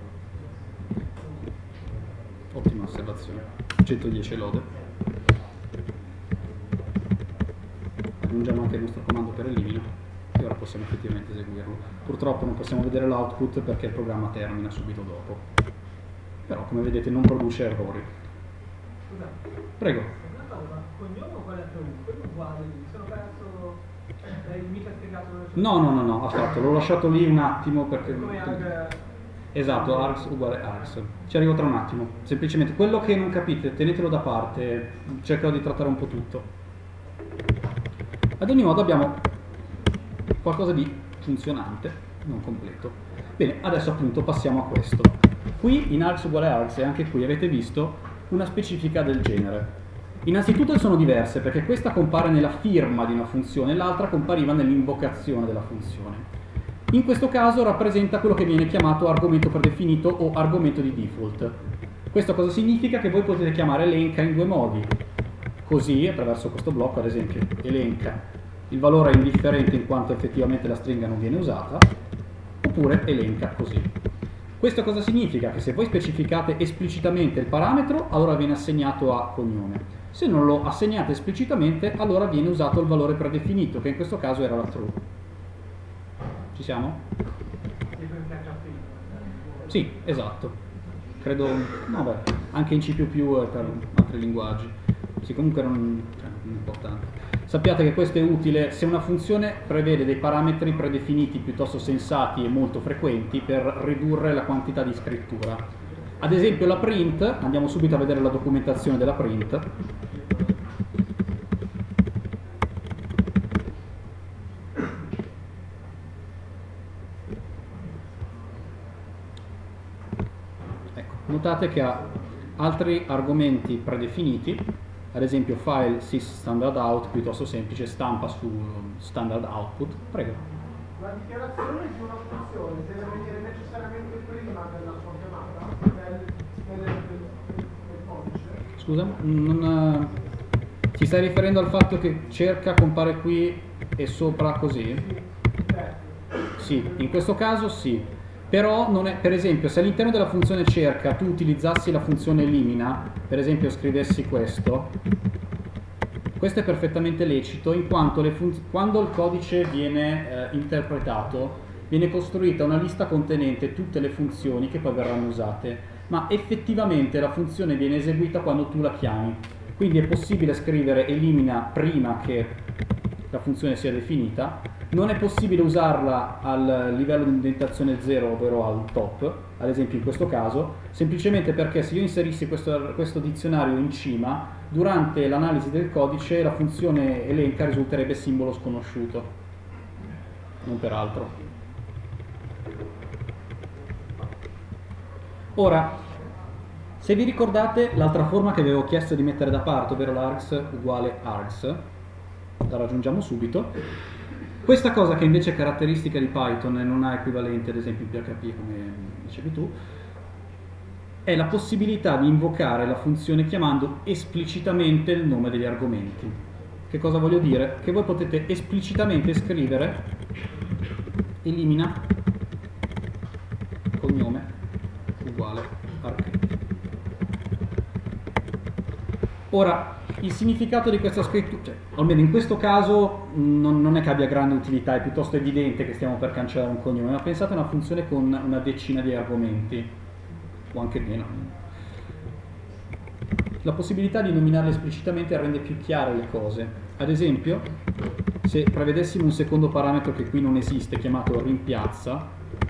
Ottima osservazione. centodieci lode. Aggiungiamo anche il nostro comando per elimina e ora possiamo effettivamente eseguirlo. Purtroppo non possiamo vedere l'output perché il programma termina subito dopo. Però come vedete non produce errori. Scusate. Prego. Una cosa, cognome uguale a P U, quello uguale lì, sono perso, l'hai mica spiegato velocemente. No, no, no, no, affatto, l'ho lasciato lì un attimo perché... Come arg... Esatto, args uguale args. Ci arrivo tra un attimo. Semplicemente quello che non capite, tenetelo da parte, cercherò di trattare un po' tutto. Ad ogni modo abbiamo qualcosa di funzionante, non completo. Bene, adesso appunto passiamo a questo. Qui in args uguale args, e anche qui avete visto una specifica del genere. Innanzitutto sono diverse perché questa compare nella firma di una funzione e l'altra compariva nell'invocazione della funzione. In questo caso rappresenta quello che viene chiamato argomento predefinito o argomento di default. Questo cosa significa? Che voi potete chiamare elenca in due modi. Così, attraverso questo blocco, ad esempio, elenca, il valore è indifferente in quanto effettivamente la stringa non viene usata, oppure elenca così. Questo cosa significa? Che se voi specificate esplicitamente il parametro, allora viene assegnato a cognome. Se non lo assegnate esplicitamente, allora viene usato il valore predefinito, che in questo caso era la true. Ci siamo? Sì, esatto. Credo, no beh, anche in C più più e per altri linguaggi. Sì, comunque non, cioè, non è importante. Sappiate che questo è utile se una funzione prevede dei parametri predefiniti piuttosto sensati e molto frequenti per ridurre la quantità di scrittura. Ad esempio la print, andiamo subito a vedere la documentazione della print. Notate che ha altri argomenti predefiniti, ad esempio file sys standard out, piuttosto semplice, stampa su standard output. Prego. La dichiarazione di una funzione deve venire necessariamente prima della sua chiamata, nel, nel, nel, nel codice. Scusa, non, uh, ti stai riferendo al fatto che cerca, compare qui e sopra così? Sì, in questo caso sì. Però, non è, per esempio, se all'interno della funzione cerca tu utilizzassi la funzione elimina, per esempio scrivessi questo, questo è perfettamente lecito in quanto le quando il codice viene eh, interpretato, viene costruita una lista contenente tutte le funzioni che poi verranno usate, ma effettivamente la funzione viene eseguita quando tu la chiami. Quindi è possibile scrivere elimina prima che la funzione sia definita. Non è possibile usarla al livello di indentazione zero, ovvero al top, ad esempio in questo caso, semplicemente perché se io inserissi questo, questo dizionario in cima, durante l'analisi del codice la funzione elenca risulterebbe simbolo sconosciuto, non per altro. Ora, se vi ricordate l'altra forma che avevo chiesto di mettere da parte, ovvero l'args uguale args, la raggiungiamo subito. Questa cosa che invece è caratteristica di Python e non ha equivalente ad esempio in P H P come dicevi tu, è la possibilità di invocare la funzione chiamando esplicitamente il nome degli argomenti. Che cosa voglio dire? Che voi potete esplicitamente scrivere elimina cognome uguale archetti. Ora, il significato di questa scrittura, cioè, almeno in questo caso non, non è che abbia grande utilità, è piuttosto evidente che stiamo per cancellare un cognome, ma pensate a una funzione con una decina di argomenti, o anche meno. La possibilità di nominarle esplicitamente rende più chiare le cose. Ad esempio, se prevedessimo un secondo parametro che qui non esiste, chiamato rimpiazza,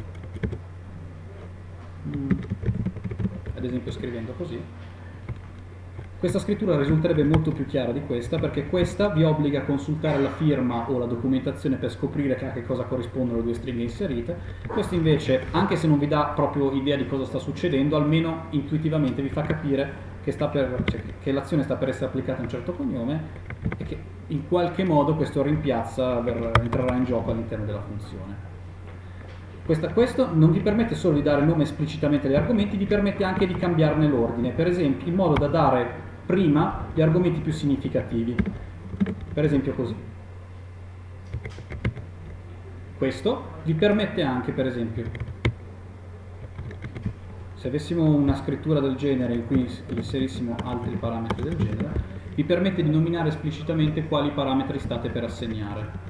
ad esempio scrivendo così, questa scrittura risulterebbe molto più chiara di questa, perché questa vi obbliga a consultare la firma o la documentazione per scoprire a che cosa corrispondono le due stringhe inserite. Questo invece, anche se non vi dà proprio idea di cosa sta succedendo, almeno intuitivamente vi fa capire che, sta per, cioè, che l'azione sta per essere applicata a un certo cognome e che in qualche modo questo rimpiazza verrà, entrerà in gioco all'interno della funzione. Questa, questo non vi permette solo di dare nome esplicitamente agli argomenti, vi permette anche di cambiarne l'ordine, per esempio in modo da dare prima gli argomenti più significativi, per esempio così. Questo vi permette anche, per esempio, se avessimo una scrittura del genere in cui inserissimo altri parametri del genere, vi permette di nominare esplicitamente quali parametri state per assegnare.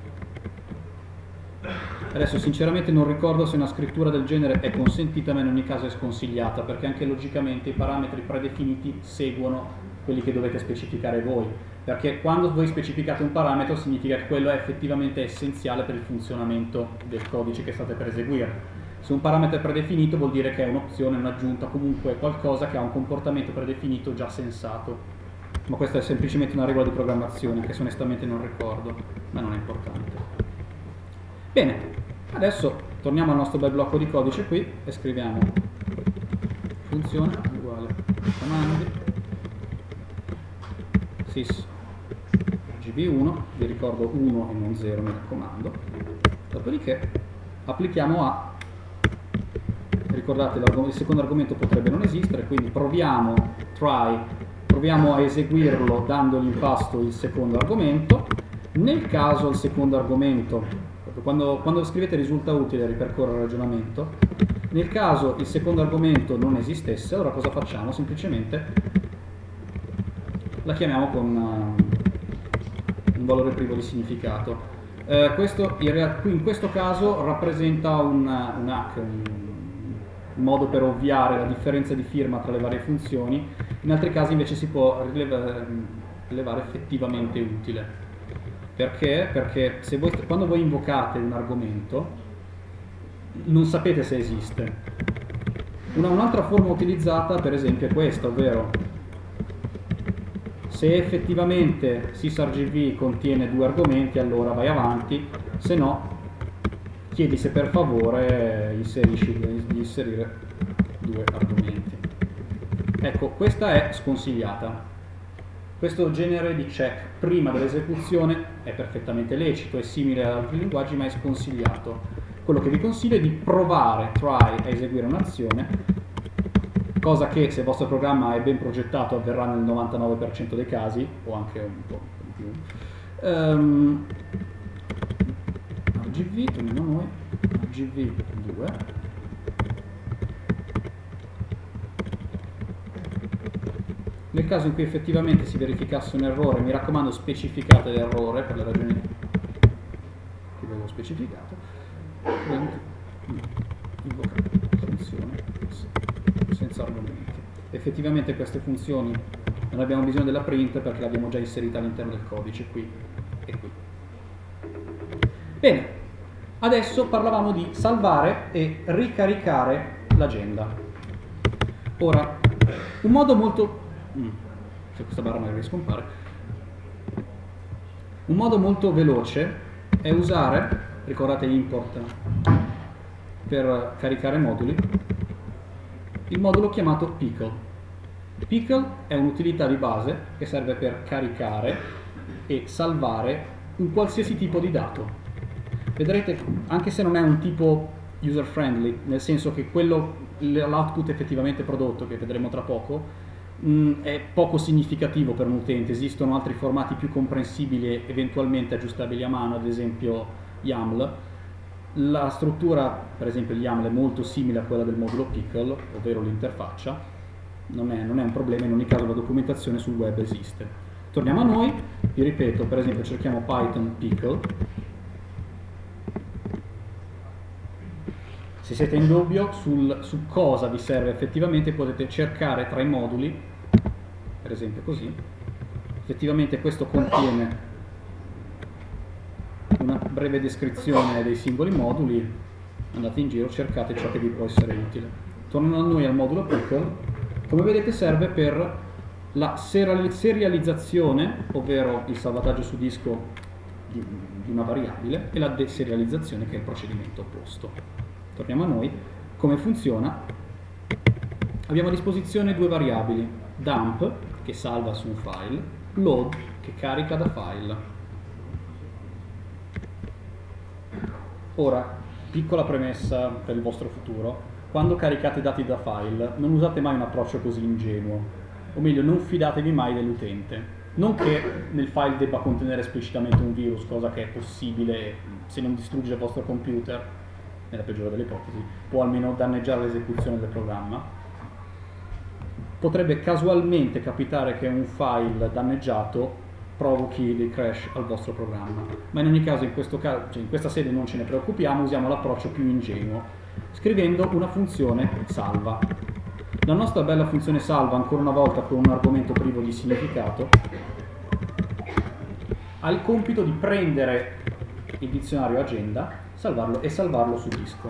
Adesso sinceramente non ricordo se una scrittura del genere è consentita, ma in ogni caso è sconsigliata, perché anche logicamente i parametri predefiniti seguono quelli che dovete specificare voi, perché quando voi specificate un parametro significa che quello è effettivamente essenziale per il funzionamento del codice che state per eseguire. Se un parametro è predefinito vuol dire che è un'opzione, un'aggiunta, comunque qualcosa che ha un comportamento predefinito già sensato, ma questa è semplicemente una regola di programmazione che onestamente non ricordo, ma non è importante. Bene. Adesso torniamo al nostro bel blocco di codice qui e scriviamo funzione uguale comandi sys g b uno, vi ricordo uno e non zero, mi raccomando. Dopodiché applichiamo a, ricordate il secondo argomento potrebbe non esistere, quindi proviamo try, proviamo a eseguirlo dandogli in pasto il secondo argomento. Nel caso il secondo argomento, Quando, quando scrivete risulta utile ripercorrere il ragionamento, nel caso il secondo argomento non esistesse, allora cosa facciamo? Semplicemente la chiamiamo con uh, un valore privo di significato. Uh, questo in, real, qui in questo caso rappresenta un, un hack, un, un modo per ovviare la differenza di firma tra le varie funzioni, in altri casi invece si può rilevare, rilevare effettivamente utile. Perché? Perché se voi, quando voi invocate un argomento non sapete se esiste. Una, un'altra forma utilizzata per esempio è questa, ovvero se effettivamente sysrgv contiene due argomenti allora vai avanti, se no chiedi se per favore inserisci, di inserire due argomenti. Ecco, questa è sconsigliata. Questo genere di check prima dell'esecuzione è perfettamente lecito, è simile ad altri linguaggi, ma è sconsigliato. Quello che vi consiglio è di provare, try, a eseguire un'azione, cosa che se il vostro programma è ben progettato avverrà nel novantanove per cento dei casi, o anche un po' di più. Um, argv, torniamo noi, argv due. Nel caso in cui effettivamente si verificasse un errore, mi raccomando specificate l'errore per le ragioni che avevo specificato, invocare funzione senza argomenti. Effettivamente queste funzioni non abbiamo bisogno della print perché l'abbiamo già inserita all'interno del codice, qui e qui. Bene, adesso parlavamo di salvare e ricaricare l'agenda. Ora, un modo molto... Mm. Se questa barra magari scompare, un modo molto veloce è usare, ricordate import per caricare moduli, il modulo chiamato pickle. Pickle è un'utilità di base che serve per caricare e salvare un qualsiasi tipo di dato. Vedrete, anche se non è un tipo user friendly, nel senso che quello, l'output effettivamente prodotto, che vedremo tra poco, è poco significativo per un utente. Esistono altri formati più comprensibili e eventualmente aggiustabili a mano, ad esempio YAML. La struttura, per esempio il YAML, è molto simile a quella del modulo pickle, ovvero l'interfaccia. Non è, non è un problema, in ogni caso la documentazione sul web esiste. Torniamo a noi, vi ripeto, per esempio cerchiamo Python pickle. Se siete in dubbio sul, su cosa vi serve effettivamente, potete cercare tra i moduli, per esempio così. Effettivamente questo contiene una breve descrizione dei singoli moduli, andate in giro, cercate ciò che vi può essere utile. Tornando a noi al modulo pickle, come vedete serve per la serializzazione, ovvero il salvataggio su disco di, di una variabile, e la deserializzazione, che è il procedimento opposto. Torniamo a noi. Come funziona? Abbiamo a disposizione due variabili, dump, che salva su un file, load, che carica da file. Ora, piccola premessa per il vostro futuro: quando caricate dati da file non usate mai un approccio così ingenuo, o meglio, non fidatevi mai dell'utente. Non che nel file debba contenere esplicitamente un virus, cosa che è possibile se non distrugge il vostro computer, nella peggiore delle ipotesi, può almeno danneggiare l'esecuzione del programma. Potrebbe casualmente capitare che un file danneggiato provochi dei crash al vostro programma, ma in ogni caso in, questo caso, cioè in questa sede non ce ne preoccupiamo, usiamo l'approccio più ingenuo, scrivendo una funzione salva. La nostra bella funzione salva, ancora una volta con un argomento privo di significato, ha il compito di prendere il dizionario agenda, salvarlo e salvarlo su disco.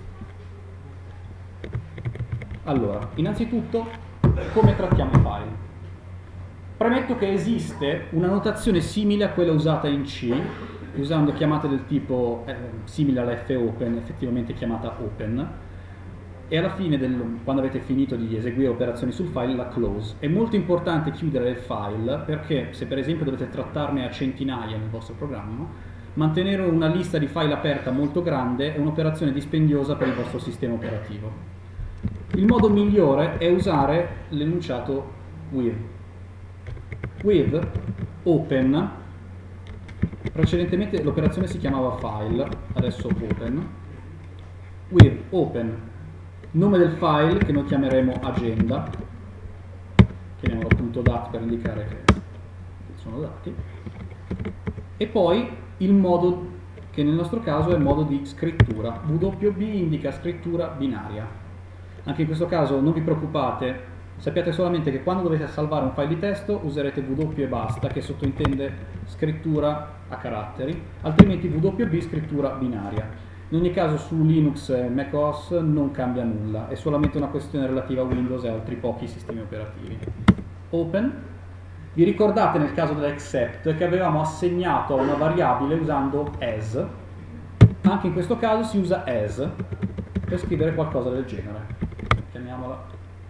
Allora, innanzitutto, come trattiamo i file? Premetto che esiste una notazione simile a quella usata in C, usando chiamate del tipo eh, simile alla fopen, effettivamente chiamata open, e alla fine, del, quando avete finito di eseguire operazioni sul file, la close. È molto importante chiudere il file, perché se per esempio dovete trattarne a centinaia nel vostro programma, mantenere una lista di file aperta molto grande è un'operazione dispendiosa per il vostro sistema operativo. Il modo migliore è usare l'enunciato with. With open, precedentemente l'operazione si chiamava file, adesso open. With open, nome del file che noi chiameremo agenda, chiamiamolo appunto dat per indicare che sono dati, e poi il modo, che nel nostro caso è il modo di scrittura. W B indica scrittura binaria. Anche in questo caso non vi preoccupate, sappiate solamente che quando dovete salvare un file di testo userete W e basta, che sottointende scrittura a caratteri, altrimenti W B scrittura binaria. In ogni caso su Linux e macOS non cambia nulla, è solamente una questione relativa a Windows e altri pochi sistemi operativi. Open. Vi ricordate nel caso dell'except che avevamo assegnato a una variabile usando as? Anche in questo caso si usa as per scrivere qualcosa del genere. Chiamiamola.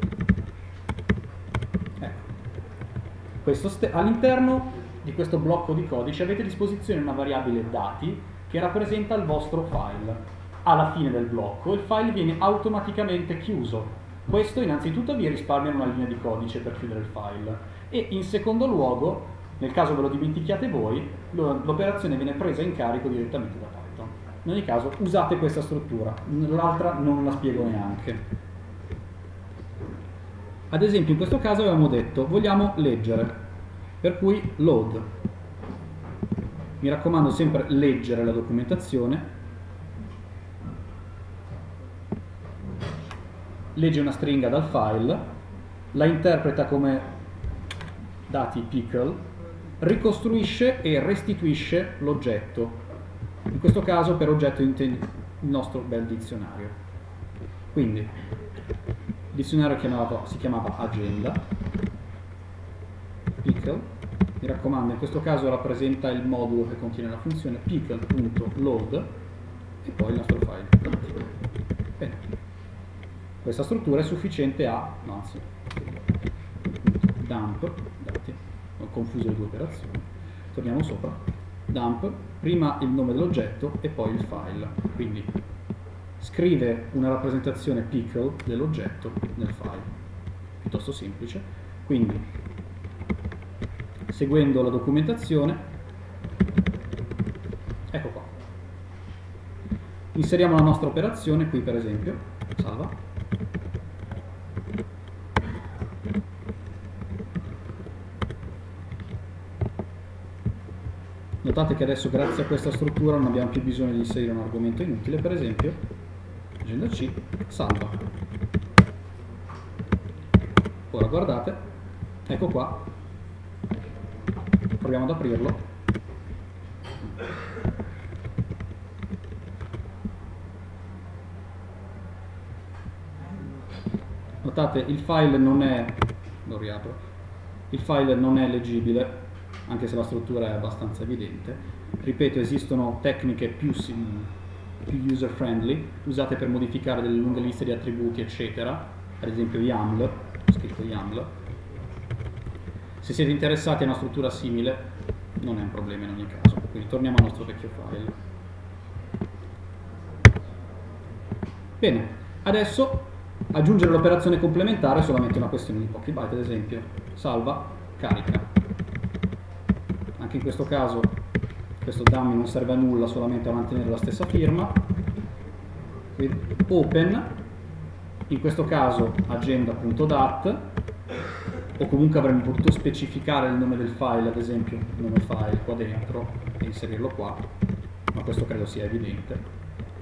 Ecco. All'interno di questo blocco di codice avete a disposizione una variabile dati che rappresenta il vostro file. Alla fine del blocco il file viene automaticamente chiuso. Questo innanzitutto vi risparmia una linea di codice per chiudere il file, e in secondo luogo, nel caso ve lo dimentichiate voi, l'operazione viene presa in carico direttamente da Python. In ogni caso usate questa struttura, l'altra non la spiego neanche. Ad esempio in questo caso avevamo detto vogliamo leggere, per cui load. Mi raccomando sempre leggere la documentazione. Legge una stringa dal file, la interpreta come dati pickle, ricostruisce e restituisce l'oggetto. In questo caso per oggetto intendi il nostro bel dizionario. Quindi il dizionario chiamava, si chiamava agenda, pickle, mi raccomando in questo caso rappresenta il modulo che contiene la funzione pickle.load e poi il nostro file. Bene. Questa struttura è sufficiente a, no, anzi, dump, dati, ho confuso le due operazioni, torniamo sopra, dump, prima il nome dell'oggetto e poi il file, quindi scrive una rappresentazione pickle dell'oggetto nel file, piuttosto semplice, quindi seguendo la documentazione, ecco qua, inseriamo la nostra operazione, qui per esempio, salva, Notate che adesso grazie a questa struttura non abbiamo più bisogno di inserire un argomento inutile, per esempio agenda C, salva. Ora guardate, ecco qua, proviamo ad aprirlo. Notate il file non è, lo riapro, il file non è leggibile, anche se la struttura è abbastanza evidente. Ripeto, esistono tecniche più, più user friendly, usate per modificare delle lunghe liste di attributi, eccetera, ad esempio YAML, ho scritto YAML. Se siete interessati a una struttura simile, non è un problema in ogni caso. Quindi torniamo al nostro vecchio file. Bene, adesso aggiungere l'operazione complementare è solamente una questione di pochi byte, ad esempio salva, carica. Anche in questo caso questo dummy non serve a nulla, solamente a mantenere la stessa firma. Quindi open, in questo caso agenda.dat, o comunque avremmo potuto specificare il nome del file, ad esempio nome file qua dentro e inserirlo qua, ma questo credo sia evidente.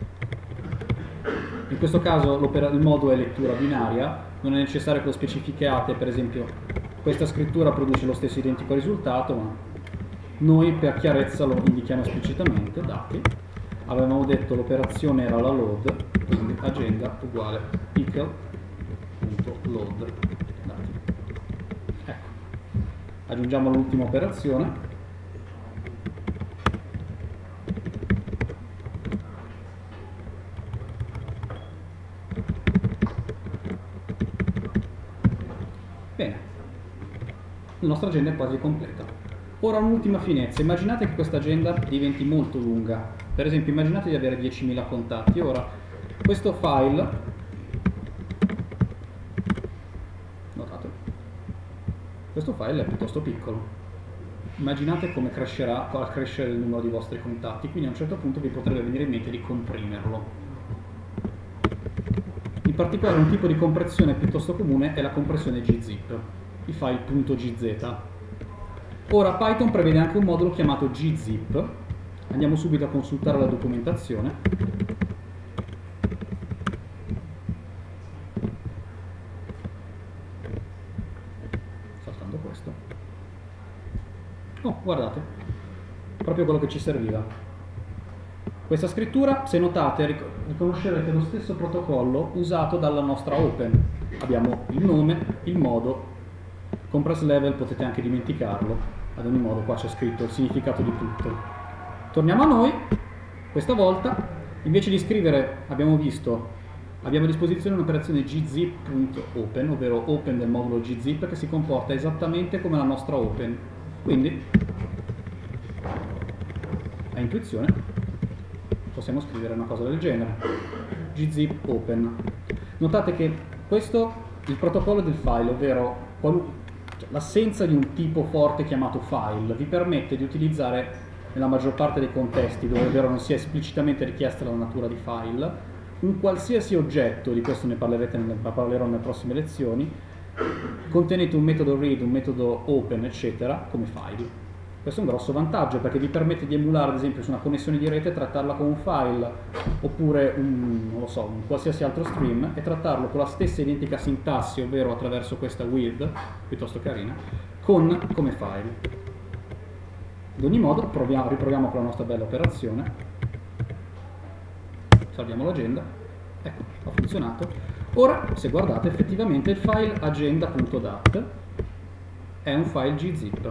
In questo caso il modo è lettura binaria, non è necessario che lo specificate, per esempio questa scrittura produce lo stesso identico risultato, ma noi per chiarezza lo indichiamo esplicitamente, dati. Avevamo detto l'operazione era la load, quindi agenda uguale equal.load dati. Ecco, aggiungiamo l'ultima operazione. Bene, la nostra agenda è quasi completa. Ora un'ultima finezza, immaginate che questa agenda diventi molto lunga, per esempio immaginate di avere diecimila contatti. Ora questo file, notate, questo file è piuttosto piccolo, immaginate come crescerà al crescere il numero di vostri contatti, quindi a un certo punto vi potrebbe venire in mente di comprimerlo. In particolare un tipo di compressione piuttosto comune è la compressione gzip, i file .gz. Ora Python prevede anche un modulo chiamato gzip, andiamo subito a consultare la documentazione. Saltando questo. Oh, guardate, proprio quello che ci serviva. Questa scrittura, se notate, riconoscerete lo stesso protocollo usato dalla nostra Open. Abbiamo il nome, il modo, compress level potete anche dimenticarlo. Ad ogni modo qua c'è scritto il significato di tutto. Torniamo a noi, questa volta invece di scrivere, abbiamo visto, abbiamo a disposizione un'operazione gzip.open, ovvero open del modulo gzip, che si comporta esattamente come la nostra open. Quindi, a intuizione, possiamo scrivere una cosa del genere, gzip open. Notate che questo, il protocollo del file, ovvero l'assenza di un tipo forte chiamato file, vi permette di utilizzare nella maggior parte dei contesti dove ovvero non sia esplicitamente richiesta la natura di file, un qualsiasi oggetto, di questo ne, parlerete, ne parlerò nelle prossime lezioni, contenente un metodo read, un metodo open, eccetera, come file. Questo è un grosso vantaggio perché vi permette di emulare, ad esempio, su una connessione di rete, trattarla come un file, oppure un, non lo so, un qualsiasi altro stream, e trattarlo con la stessa identica sintassi, ovvero attraverso questa with, piuttosto carina, con, come file. Ad ogni modo, proviamo, riproviamo con la nostra bella operazione, salviamo l'agenda, ecco, ha funzionato. Ora, se guardate, effettivamente il file agenda.dat è un file gzip.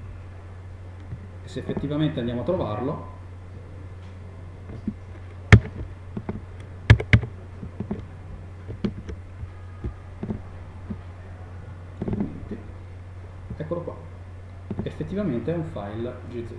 Se effettivamente andiamo a trovarlo, eccolo qua, effettivamente è un file gz.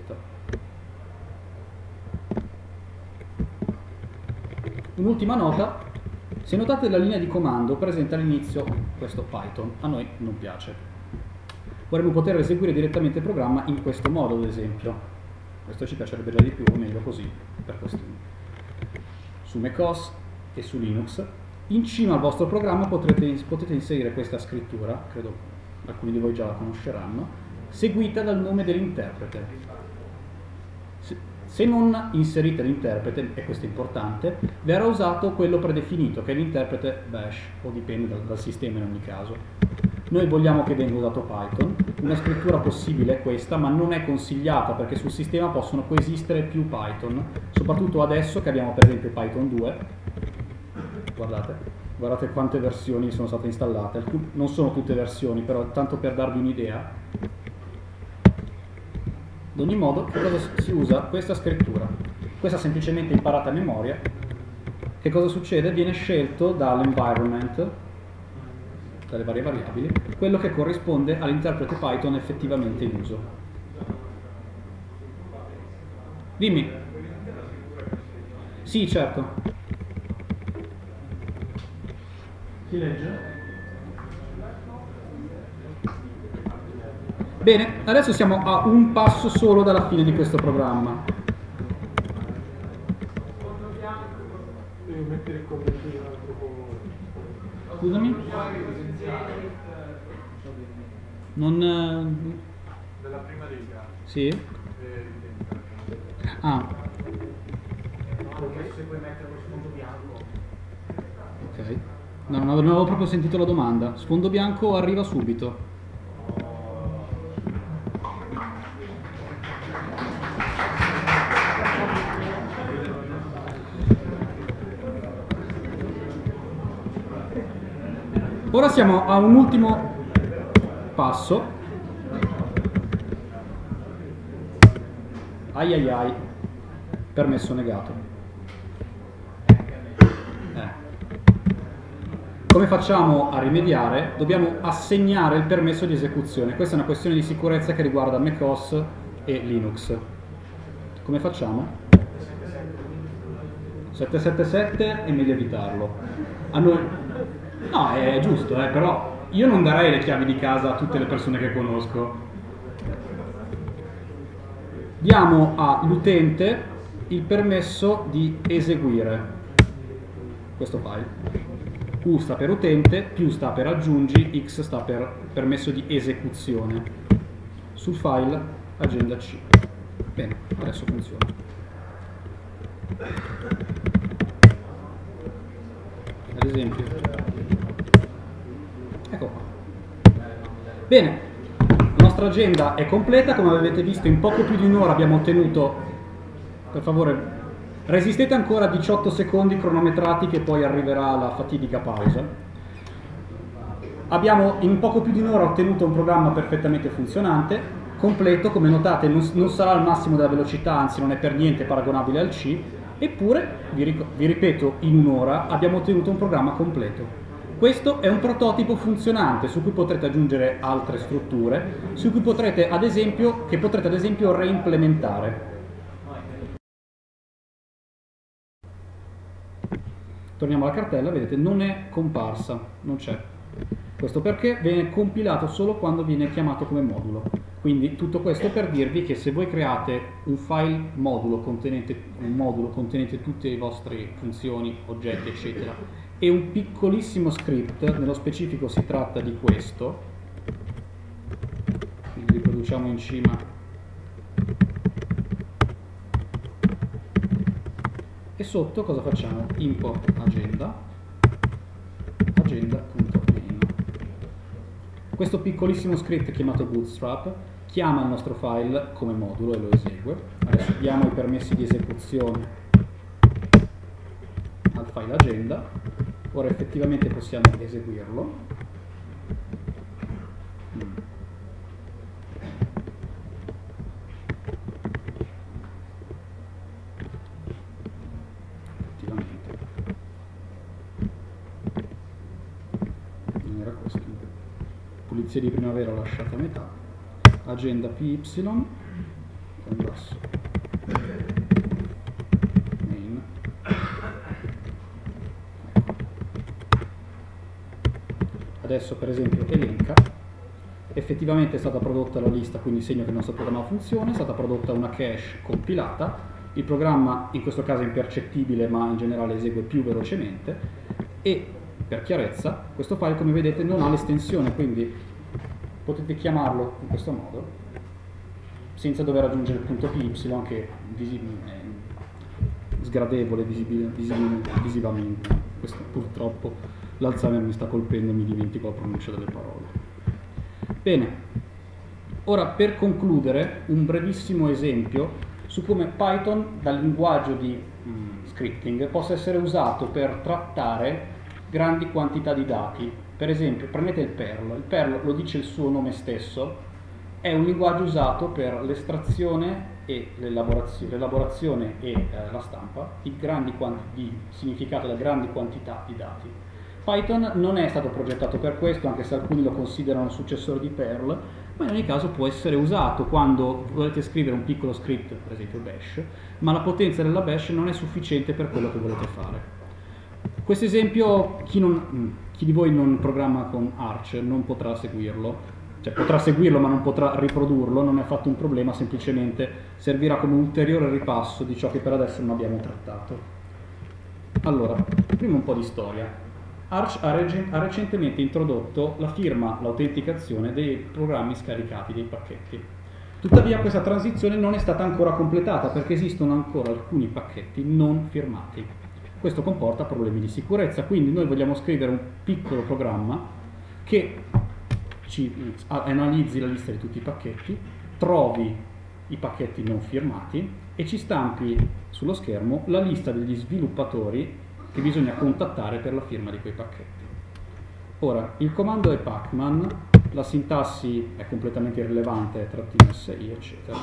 Un'ultima nota, se notate la linea di comando presenta all'inizio questo Python, a noi non piace. Vorremmo poter eseguire direttamente il programma in questo modo, ad esempio. Questo ci piacerebbe già di più, o meglio così, per questioni. Su macOS e su Linux, in cima al vostro programma potrete, potete inserire questa scrittura, credo alcuni di voi già la conosceranno, seguita dal nome dell'interprete. Se non inserite l'interprete, e questo è importante, verrà usato quello predefinito, che è l'interprete bash, o dipende dal, dal sistema in ogni caso. Noi vogliamo che venga usato Python, una scrittura possibile è questa, ma non è consigliata perché sul sistema possono coesistere più Python, soprattutto adesso che abbiamo per esempio Python due, guardate, guardate quante versioni sono state installate, non sono tutte versioni, però tanto per darvi un'idea. Ad ogni modo, che cosa si usa? Questa scrittura. Questa semplicemente imparata a memoria. Che cosa succede? Viene scelto dall'environment, dalle varie variabili, quello che corrisponde all'interprete Python effettivamente in uso. Dimmi. Sì, certo. Si legge? Bene, adesso siamo a un passo solo dalla fine di questo programma. Devi mettere il correttivo. Scusami? Non... Della prima riga. Sì? Eh, Ah. Perché se puoi mettere lo sfondo bianco. Ok. No, non avevo non avevo proprio sentito la domanda. Sfondo bianco arriva subito. Ora siamo a un ultimo passo. Ai ai ai. Permesso negato. Eh. Come facciamo a rimediare? Dobbiamo assegnare il permesso di esecuzione. Questa è una questione di sicurezza che riguarda macOS e Linux. Come facciamo? sette sette sette è meglio evitarlo. A noi... No, è giusto, eh, però io non darei le chiavi di casa a tutte le persone che conosco. Diamo all'utente il permesso di eseguire questo file. U sta per utente, più sta per aggiungi, X sta per permesso di esecuzione. Sul file agenda C. Bene, adesso funziona. Ad esempio, ecco qua. Bene, la nostra agenda è completa, come avete visto in poco più di un'ora abbiamo ottenuto, per favore resistete ancora diciotto secondi cronometrati che poi arriverà la fatidica pausa. Abbiamo in poco più di un'ora ottenuto un programma perfettamente funzionante, completo, come notate non, non sarà al massimo della velocità, anzi non è per niente paragonabile al C, eppure, vi, vi ripeto, in un'ora abbiamo ottenuto un programma completo. Questo è un prototipo funzionante su cui potrete aggiungere altre strutture, su cui potrete ad esempio, che potrete ad esempio reimplementare. Torniamo alla cartella, vedete, non è comparsa, non c'è. Questo perché viene compilato solo quando viene chiamato come modulo. Quindi tutto questo per dirvi che se voi create un file modulo contenente, un modulo contenente tutte le vostre funzioni, oggetti, eccetera, e un piccolissimo script, nello specifico si tratta di questo, quindi riproduciamo in cima, e sotto cosa facciamo? Import agenda, agenda.main. Questo piccolissimo script chiamato bootstrap chiama il nostro file come modulo e lo esegue. Adesso diamo i permessi di esecuzione al file agenda. Ora effettivamente possiamo eseguirlo. Effettivamente. Non era questo. Pulizia di primavera lasciata a metà. Agenda P Y con basso main. Adesso per esempio elenca, effettivamente è stata prodotta la lista, quindi segno che il nostro programma funziona, è stata prodotta una cache compilata, il programma in questo caso è impercettibile ma in generale esegue più velocemente e per chiarezza questo file come vedete non ha l'estensione, quindi potete chiamarlo in questo modo senza dover aggiungere il punto py che visi- è sgradevole visibil- visibil- visivamente. Questo purtroppo l'Alzheimer mi sta colpendo, mi dimentico la pronuncia delle parole. Bene, ora per concludere un brevissimo esempio su come Python dal linguaggio di mh, scripting possa essere usato per trattare grandi quantità di dati. Per esempio, prendete il Perl, il Perl lo dice il suo nome stesso, è un linguaggio usato per l'estrazione e l'elaborazione, l'elaborazione e eh, la stampa di, grandi quanti, di significato da grandi quantità di dati. Python non è stato progettato per questo, anche se alcuni lo considerano il successore di Perl, ma in ogni caso può essere usato quando volete scrivere un piccolo script, per esempio Bash, ma la potenza della Bash non è sufficiente per quello che volete fare. Questo esempio, chi, non, chi di voi non programma con Arch non potrà seguirlo, cioè potrà seguirlo ma non potrà riprodurlo, non è affatto un problema, semplicemente servirà come ulteriore ripasso di ciò che per adesso non abbiamo trattato. Allora, prima un po' di storia. Arch ha, reg- ha recentemente introdotto la firma, l'autenticazione dei programmi scaricati, dei pacchetti. Tuttavia questa transizione non è stata ancora completata perché esistono ancora alcuni pacchetti non firmati. Questo comporta problemi di sicurezza, quindi noi vogliamo scrivere un piccolo programma che ci analizzi la lista di tutti i pacchetti, trovi i pacchetti non firmati e ci stampi sullo schermo la lista degli sviluppatori che bisogna contattare per la firma di quei pacchetti. Ora, il comando è pacman, la sintassi è completamente irrilevante, trattino si, eccetera.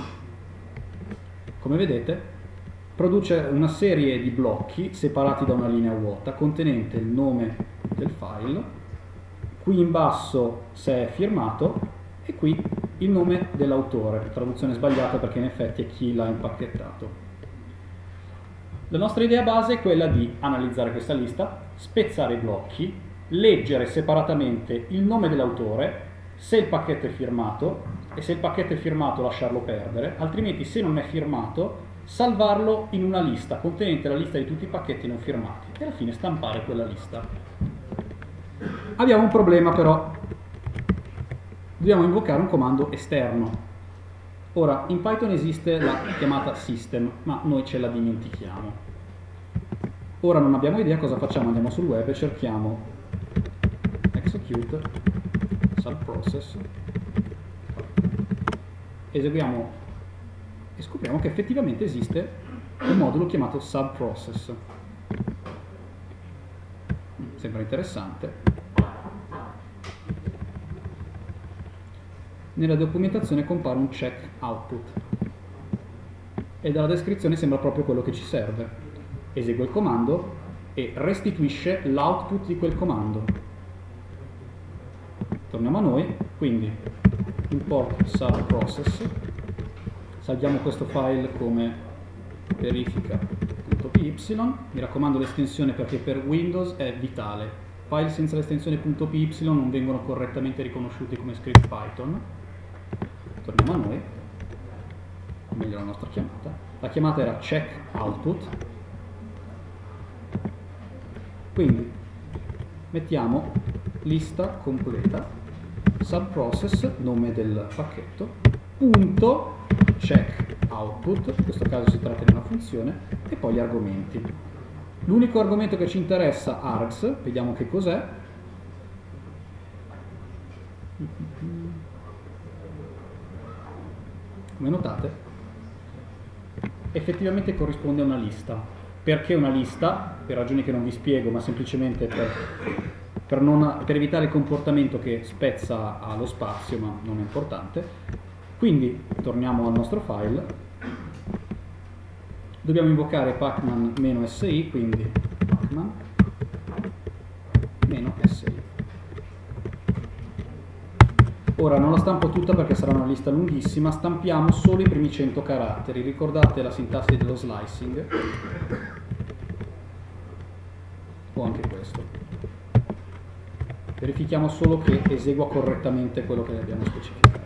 Come vedete, produce una serie di blocchi separati da una linea vuota contenente il nome del file, qui in basso se è firmato e qui il nome dell'autore, traduzione sbagliata perché in effetti è chi l'ha impacchettato. La nostra idea base è quella di analizzare questa lista, spezzare i blocchi, leggere separatamente il nome dell'autore, se il pacchetto è firmato, e se il pacchetto è firmato lasciarlo perdere, altrimenti se non è firmato salvarlo in una lista contenente la lista di tutti i pacchetti non firmati e alla fine stampare quella lista. Abbiamo un problema però, dobbiamo invocare un comando esterno. Ora, in Python esiste la chiamata system, ma noi ce la dimentichiamo. Ora non abbiamo idea cosa facciamo, andiamo sul web e cerchiamo execute subprocess, eseguiamo e scopriamo che effettivamente esiste un modulo chiamato subprocess. Sembra interessante. Nella documentazione compare un check output e dalla descrizione sembra proprio quello che ci serve. Esegue il comando e restituisce l'output di quel comando. Torniamo a noi, quindi import subprocess, salviamo questo file come verifica.py, mi raccomando l'estensione perché per Windows è vitale. File senza l'estensione .py non vengono correttamente riconosciuti come script Python. Torniamo a noi, meglio la nostra chiamata. La chiamata era check output, quindi mettiamo lista completa, subprocess, nome del pacchetto, punto check output, in questo caso si tratta di una funzione, e poi gli argomenti. L'unico argomento che ci interessa, args, vediamo che cos'è. Come notate, effettivamente corrisponde a una lista. Perché una lista? Per ragioni che non vi spiego, ma semplicemente per, per, non, per evitare il comportamento che spezza allo spazio, ma non è importante. Quindi torniamo al nostro file. Dobbiamo invocare pacman-si, quindi pacman-si. Ora non la stampo tutta perché sarà una lista lunghissima, stampiamo solo i primi cento caratteri. Ricordate la sintassi dello slicing? O anche questo. Verifichiamo solo che esegua correttamente quello che abbiamo specificato.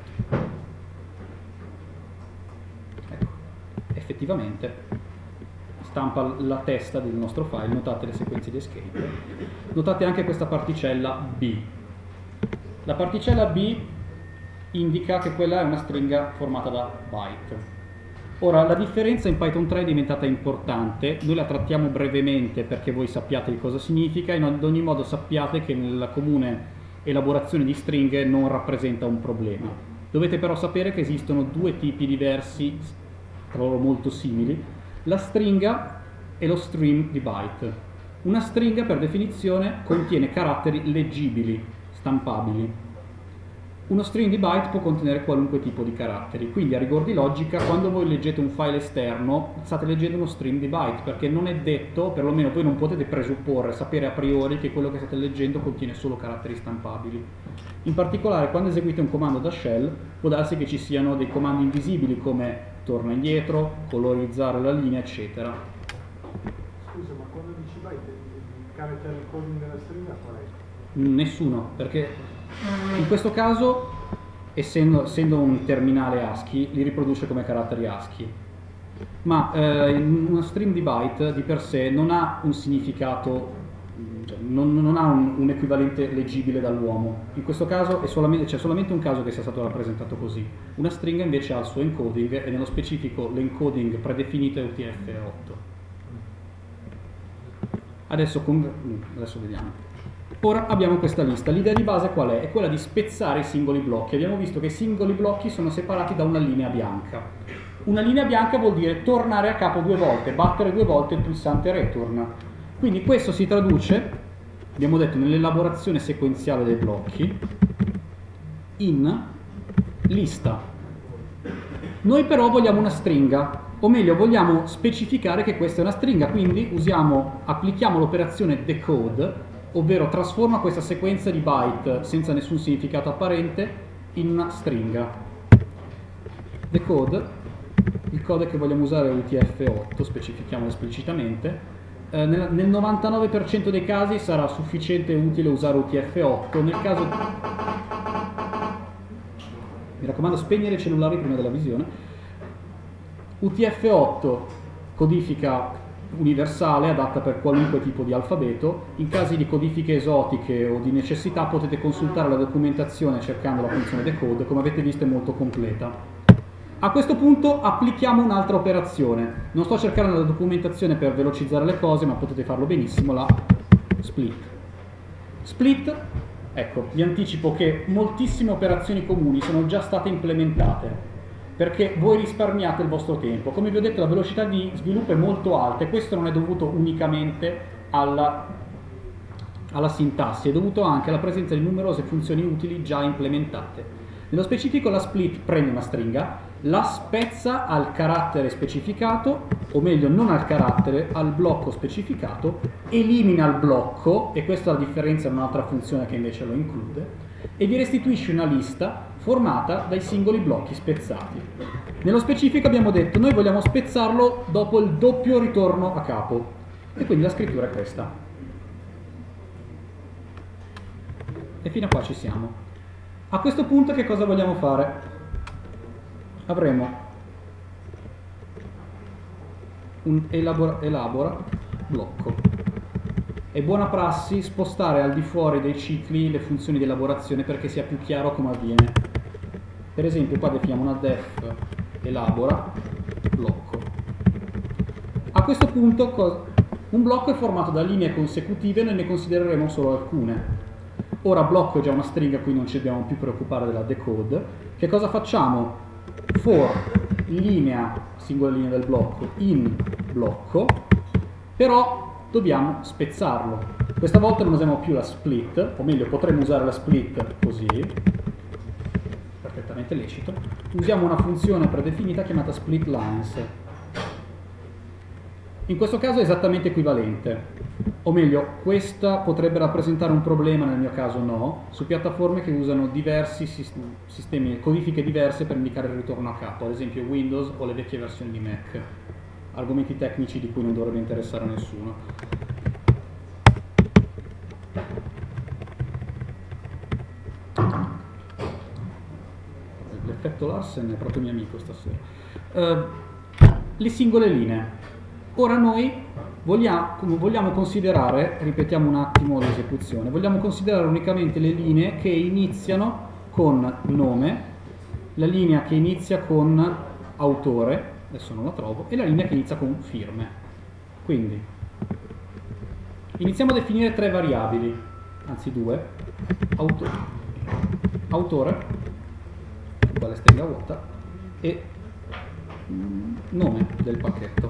Ecco, effettivamente stampa la testa del nostro file, notate le sequenze di escape. Notate anche questa particella B. La particella B indica che quella è una stringa formata da byte. Ora, la differenza in Python tre è diventata importante, noi la trattiamo brevemente perché voi sappiate di cosa significa, in ad ogni modo sappiate che nella comune elaborazione di stringhe non rappresenta un problema. Dovete però sapere che esistono due tipi diversi, tra loro molto simili, la stringa e lo stream di byte. Una stringa per definizione contiene caratteri leggibili, stampabili. Uno string di byte può contenere qualunque tipo di caratteri, quindi a rigor di logica quando voi leggete un file esterno state leggendo uno string di byte, perché non è detto, perlomeno voi non potete presupporre, sapere a priori che quello che state leggendo contiene solo caratteri stampabili. In particolare quando eseguite un comando da shell può darsi che ci siano dei comandi invisibili come torna indietro, colorizzare la linea, eccetera. Scusa, ma quando dici byte il character encoding della stringa qual è? Nessuno, perché in questo caso, essendo, essendo un terminale ASCII, li riproduce come caratteri ASCII. Ma eh, uno stream di byte di per sé non ha un significato, cioè non, non ha un, un equivalente leggibile dall'uomo. In questo caso è solamente, c'è solamente un caso che sia stato rappresentato così. Una stringa invece ha il suo encoding e nello specifico l'encoding predefinito è U T F otto. Adesso, con, adesso vediamo. Ora abbiamo questa lista, l'idea di base qual è? È quella di spezzare i singoli blocchi. Abbiamo visto che i singoli blocchi sono separati da una linea bianca. Una linea bianca vuol dire tornare a capo due volte, battere due volte il pulsante return. Quindi questo si traduce, abbiamo detto, nell'elaborazione sequenziale dei blocchi, in lista. Noi però vogliamo una stringa, o meglio vogliamo specificare che questa è una stringa, quindi usiamo, applichiamo l'operazione decode, ovvero trasforma questa sequenza di byte senza nessun significato apparente in una stringa. Decode, il codice che vogliamo usare è U T F otto, specifichiamolo esplicitamente. Eh, nel, nel novantanove per cento dei casi sarà sufficiente e utile usare U T F otto, nel caso... Mi raccomando, spegnere i cellulari prima della visione. U T F otto codifica universale, adatta per qualunque tipo di alfabeto. In casi di codifiche esotiche o di necessità potete consultare la documentazione cercando la funzione decode, come avete visto è molto completa. A questo punto applichiamo un'altra operazione. Non sto cercando la documentazione per velocizzare le cose, ma potete farlo benissimo, la split. Split, ecco, vi anticipo che moltissime operazioni comuni sono già state implementate, perché voi risparmiate il vostro tempo. Come vi ho detto, la velocità di sviluppo è molto alta e questo non è dovuto unicamente alla, alla sintassi, è dovuto anche alla presenza di numerose funzioni utili già implementate. Nello specifico la split prende una stringa, la spezza al carattere specificato, o meglio non al carattere, al blocco specificato, elimina il blocco, e questa è la differenza in un'altra funzione che invece lo include, e vi restituisce una lista formata dai singoli blocchi spezzati. Nello specifico abbiamo detto noi vogliamo spezzarlo dopo il doppio ritorno a capo e quindi la scrittura è questa. E fino a qua ci siamo. A questo punto che cosa vogliamo fare? Avremo un elabora, elabora blocco. È buona prassi spostare al di fuori dei cicli le funzioni di elaborazione perché sia più chiaro come avviene. Per esempio qua definiamo una def elabora blocco. A questo punto un blocco è formato da linee consecutive, noi ne considereremo solo alcune. Ora blocco è già una stringa, quindi non ci dobbiamo più preoccupare della decode. Che cosa facciamo? For linea, singola linea del blocco, in blocco, però dobbiamo spezzarlo. Questa volta non usiamo più la split, o meglio potremmo usare la split così, perfettamente lecito. Usiamo una funzione predefinita chiamata split lines. In questo caso è esattamente equivalente, o meglio questa potrebbe rappresentare un problema, nel mio caso no, su piattaforme che usano diversi sistemi, codifiche diverse per indicare il ritorno a capo, ad esempio Windows o le vecchie versioni di Mac. Argomenti tecnici di cui non dovrebbe interessare a nessuno. L'effetto Larsen è proprio mio amico stasera. Uh, le singole linee. Ora noi vogliamo, vogliamo considerare, ripetiamo un attimo l'esecuzione, vogliamo considerare unicamente le linee che iniziano con nome la linea che inizia con autore, adesso non la trovo, e la linea che inizia con firme. Quindi iniziamo a definire tre variabili, anzi due, auto, autore, uguale stringa vuota, e mm, nome del pacchetto.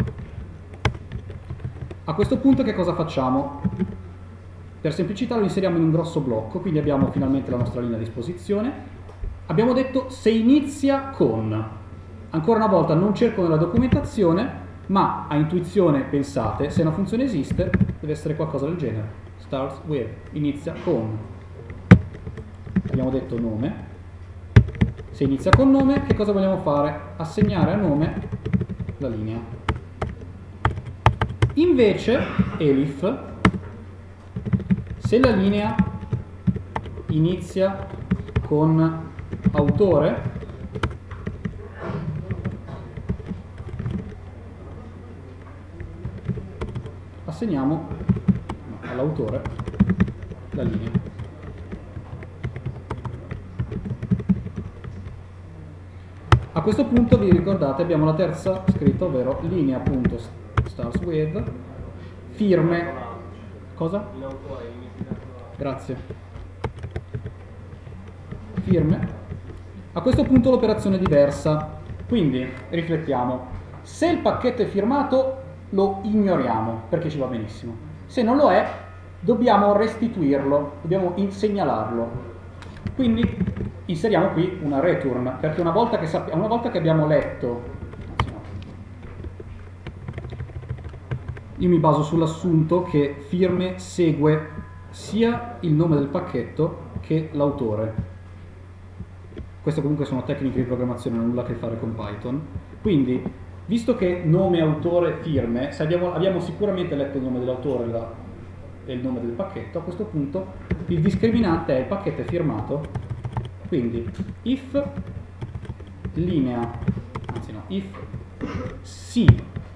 A questo punto che cosa facciamo? Per semplicità lo inseriamo in un grosso blocco, quindi abbiamo finalmente la nostra linea a disposizione. Abbiamo detto se inizia con, ancora una volta non cerco nella documentazione, ma a intuizione pensate, se una funzione esiste deve essere qualcosa del genere, starts with, inizia con, abbiamo detto nome, se inizia con nome che cosa vogliamo fare? Assegnare a nome la linea. Invece elif, se la linea inizia con autore, assegniamo all'autore la linea. A questo punto vi ricordate abbiamo la terza scritta, ovvero linea.startsWith firme. Cosa? Grazie. Firme. A questo punto l'operazione è diversa, quindi riflettiamo. Se il pacchetto è firmato lo ignoriamo perché ci va benissimo. Se non lo è, dobbiamo restituirlo, dobbiamo segnalarlo. Quindi inseriamo qui una return, perché una volta che, sappi- una volta che abbiamo letto, anzi no, io mi baso sull'assunto che firme segue sia il nome del pacchetto che l'autore. Queste comunque sono tecniche di programmazione, non nulla a che fare con Python. Quindi, visto che nome, autore, firme, se abbiamo, abbiamo sicuramente letto il nome dell'autore la, e il nome del pacchetto, a questo punto il discriminante è il pacchetto è firmato. Quindi, if linea, anzi no, if sì.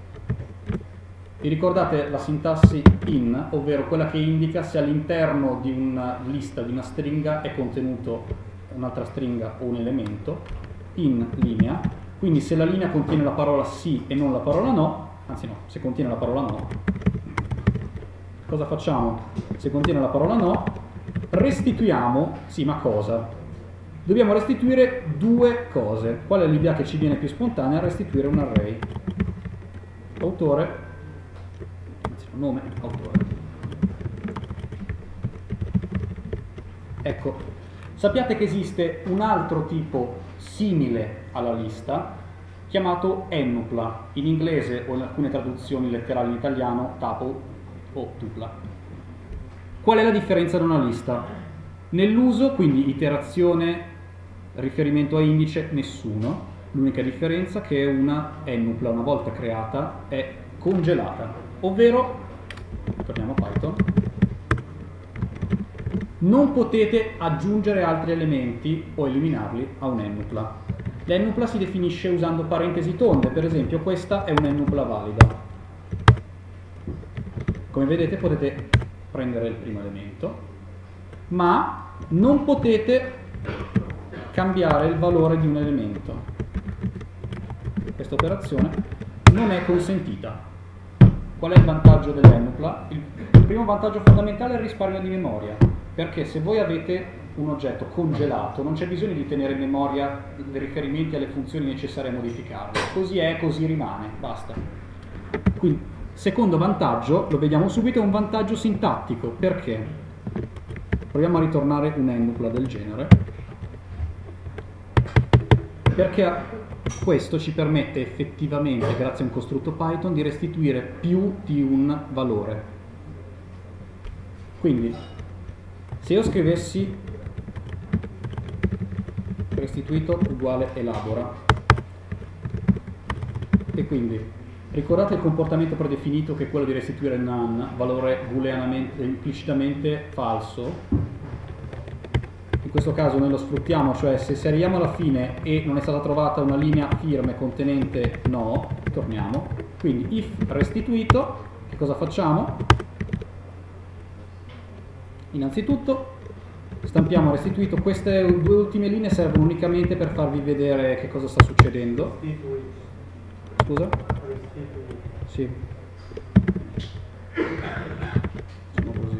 Vi ricordate la sintassi in, ovvero quella che indica se all'interno di una lista, di una stringa, è contenuto un'altra stringa o un elemento, in linea. Quindi se la linea contiene la parola sì e non la parola no, anzi no, se contiene la parola no, cosa facciamo? Se contiene la parola no, restituiamo, sì ma cosa? Dobbiamo restituire due cose. Qual è l'idea che ci viene più spontanea? Restituire un array. Autore, anzi nome, autore. Ecco, sappiate che esiste un altro tipo simile alla lista chiamato ennupla, in inglese o in alcune traduzioni letterali in italiano tuple o tupla. Qual è la differenza da una lista? Nell'uso, quindi iterazione, riferimento a indice, nessuno. L'unica differenza è che una ennupla, una volta creata, è congelata, ovvero, torniamo a Python, non potete aggiungere altri elementi o eliminarli a un'ennupla. L'ennupla si definisce usando parentesi tonde, per esempio questa è un'ennupla valida. Come vedete potete prendere il primo elemento, ma non potete cambiare il valore di un elemento. Questa operazione non è consentita. Qual è il vantaggio dell'ennupla? Il primo vantaggio fondamentale è il risparmio di memoria. Perché se voi avete un oggetto congelato non c'è bisogno di tenere in memoria i riferimenti alle funzioni necessarie a modificarlo. Così è, così rimane, basta. Quindi, secondo vantaggio, lo vediamo subito, è un vantaggio sintattico. Perché? Proviamo a ritornare un'ennupla del genere. Perché questo ci permette effettivamente, grazie a un costrutto Python, di restituire più di un valore. Quindi, se io scrivessi restituito uguale elabora, e quindi ricordate il comportamento predefinito che è quello di restituire none, valore booleanamente implicitamente falso. In questo caso noi lo sfruttiamo, cioè se, se arriviamo alla fine e non è stata trovata una linea firme contenente no, torniamo. Quindi if restituito, che cosa facciamo? Innanzitutto stampiamo restituito. Queste due ultime linee servono unicamente per farvi vedere che cosa sta succedendo. Scusa? Sì. Facciamo così.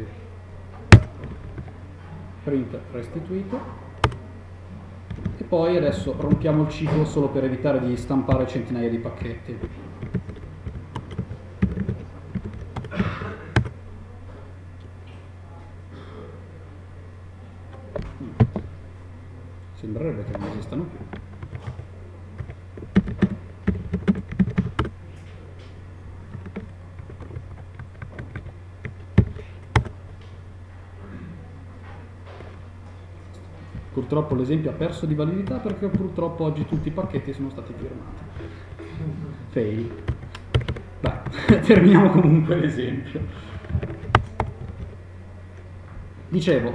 Print restituito. E poi adesso rompiamo il ciclo solo per evitare di stampare centinaia di pacchetti. Sembrerebbe che non esistano più. Purtroppo l'esempio ha perso di validità perché purtroppo oggi tutti i pacchetti sono stati firmati. Fail. Beh, terminiamo comunque l'esempio. Dicevo,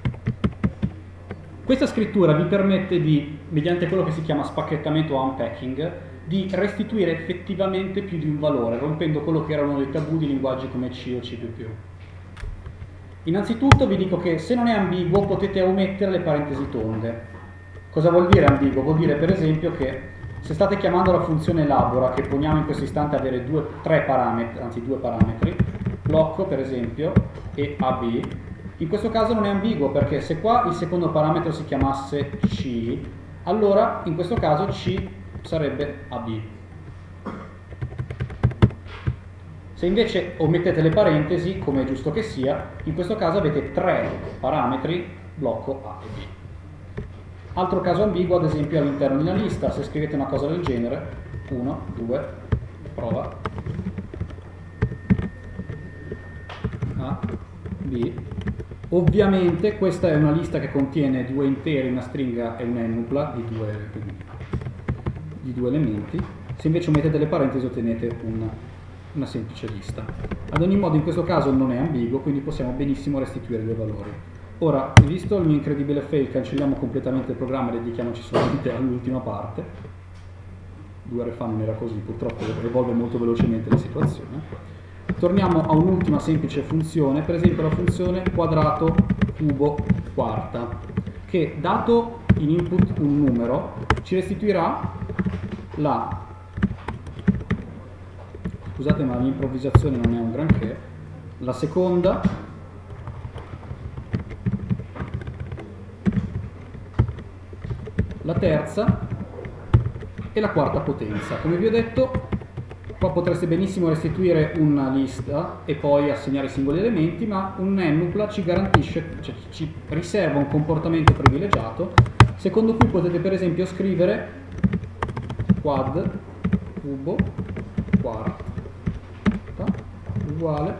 questa scrittura vi permette di, mediante quello che si chiama spacchettamento o unpacking, di restituire effettivamente più di un valore, rompendo quello che erano dei tabù di linguaggi come C o C più più. Innanzitutto vi dico che se non è ambiguo potete omettere le parentesi tonde. Cosa vuol dire ambiguo? Vuol dire per esempio che se state chiamando la funzione elabora, che poniamo in questo istante avere due, tre parametri, anzi due parametri, blocco per esempio e A B, in questo caso non è ambiguo perché se qua il secondo parametro si chiamasse C, allora in questo caso C sarebbe A B. Se invece omettete le parentesi, come è giusto che sia, in questo caso avete tre parametri, blocco A e B. Altro caso ambiguo, ad esempio, all'interno di una lista, se scrivete una cosa del genere, uno, due, prova, A, B. Ovviamente questa è una lista che contiene due interi, una stringa e un'ennupla di due, di due elementi. Se invece omettete le parentesi ottenete una una semplice lista. Ad ogni modo in questo caso non è ambiguo, quindi possiamo benissimo restituire due valori. Ora, visto il mio incredibile fail, cancelliamo completamente il programma e dedichiamoci solamente all'ultima parte. Due ore fa non era così, purtroppo evolve molto velocemente la situazione. Torniamo a un'ultima semplice funzione, per esempio la funzione quadrato cubo quarta, che dato in input un numero ci restituirà la... Scusate ma l'improvvisazione non è un granché, la seconda, la terza e la quarta potenza. Come vi ho detto, qua potreste benissimo restituire una lista e poi assegnare i singoli elementi, ma un ennupla ci garantisce, cioè ci riserva un comportamento privilegiato, secondo cui potete per esempio scrivere quad cubo quarta uguale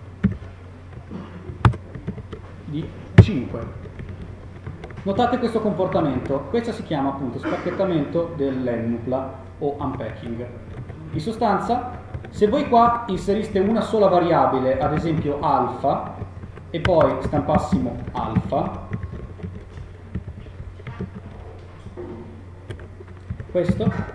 di cinque. Notate questo comportamento, questo si chiama appunto spacchettamento dell'ennupla o unpacking. In sostanza, se voi qua inseriste una sola variabile, ad esempio alfa, e poi stampassimo alfa, questo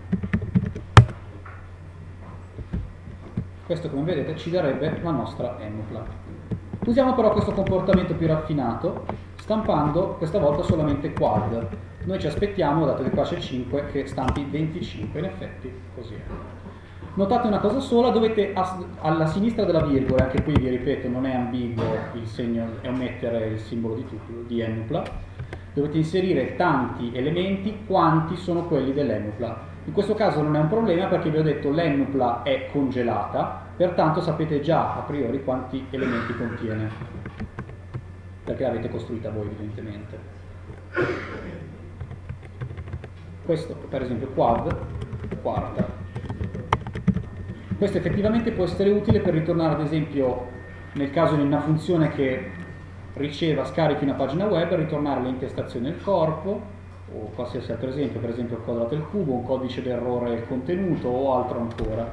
Questo, come vedete, ci darebbe la nostra ennupla. Usiamo però questo comportamento più raffinato, stampando questa volta solamente quad. Noi ci aspettiamo, dato che qua c'è cinque, che stampi venticinque, in effetti così è. Notate una cosa sola, dovete alla sinistra della virgola, anche qui vi ripeto non è ambiguo il segno, è omettere il simbolo di, tutto, di ennupla, dovete inserire tanti elementi quanti sono quelli dell'ennupla. In questo caso non è un problema perché vi ho detto l'ennupla è congelata, pertanto sapete già a priori quanti elementi contiene, perché l'avete costruita voi evidentemente. Questo per esempio quad, quarta. Questo effettivamente può essere utile per ritornare ad esempio nel caso di una funzione che riceva, scarichi una pagina web, ritornare le intestazioni del corpo, o qualsiasi altro esempio, per esempio il quadrato del cubo, un codice d'errore del contenuto o altro ancora.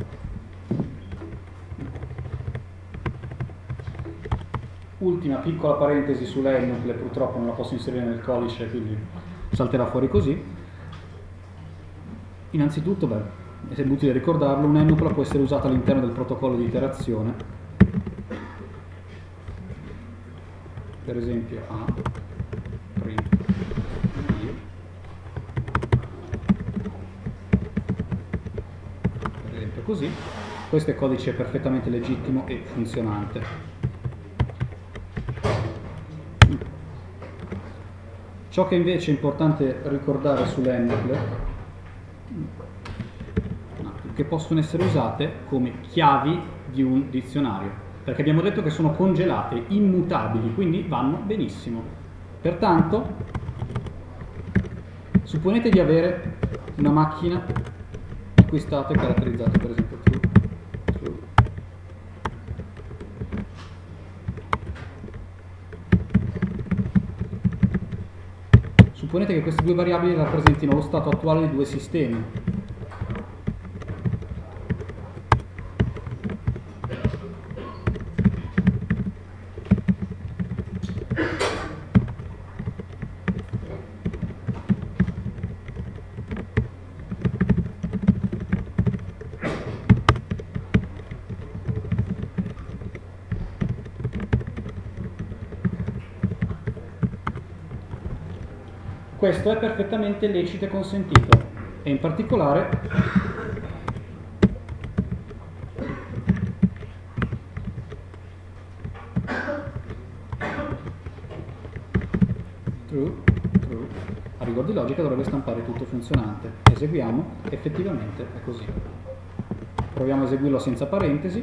Ultima piccola parentesi sull'ennuple, purtroppo non la posso inserire nel codice, quindi salterà fuori così. Innanzitutto, beh, è utile ricordarlo, un'ennupla può essere usata all'interno del protocollo di iterazione per esempio a print io, per esempio così. Questo è codice perfettamente legittimo e funzionante. Ciò che invece è importante ricordare sull'handler, che possono essere usate come chiavi di un dizionario, perché abbiamo detto che sono congelate, immutabili, quindi vanno benissimo. Pertanto, supponete di avere una macchina il cui stato è caratterizzato per esempio true, true. Supponete che queste due variabili rappresentino lo stato attuale di due sistemi. Questo è perfettamente lecito e consentito, e in particolare true, true, a rigor di logica dovrebbe stampare tutto funzionante. Eseguiamo, effettivamente è così. Proviamo a eseguirlo senza parentesi.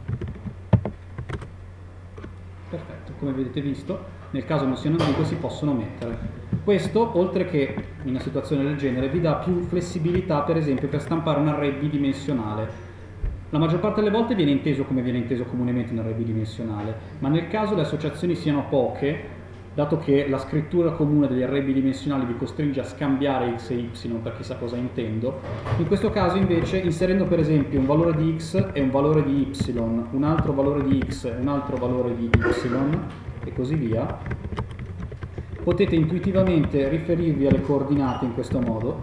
Perfetto, come avete visto, nel caso non siano ambigue si possono mettere. Questo, oltre che in una situazione del genere, vi dà più flessibilità, per esempio, per stampare un array bidimensionale. La maggior parte delle volte viene inteso come viene inteso comunemente un array bidimensionale, ma nel caso le associazioni siano poche, dato che la scrittura comune degli array bidimensionali vi costringe a scambiare x e y per chissà cosa intendo, in questo caso invece, inserendo per esempio un valore di x e un valore di y, un altro valore di x e un altro valore di y, e così via, potete intuitivamente riferirvi alle coordinate in questo modo,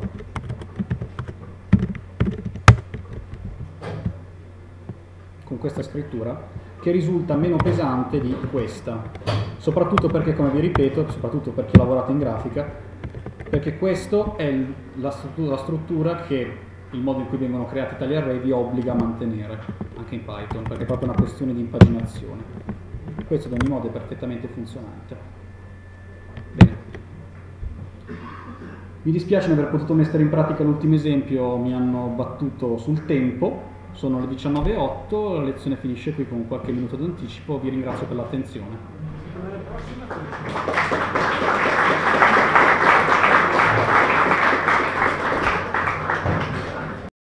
con questa scrittura, che risulta meno pesante di questa, soprattutto perché, come vi ripeto, soprattutto per chi ha lavorato in grafica, perché questa è il, la, struttura, la struttura che il modo in cui vengono creati tali array vi obbliga a mantenere, anche in Python, perché è proprio una questione di impaginazione. Questo ad ogni modo è perfettamente funzionante. Bene. Mi dispiace non aver potuto mettere in pratica l'ultimo esempio, mi hanno battuto sul tempo, sono le diciannove e otto, la lezione finisce qui con qualche minuto d'anticipo, vi ringrazio per l'attenzione.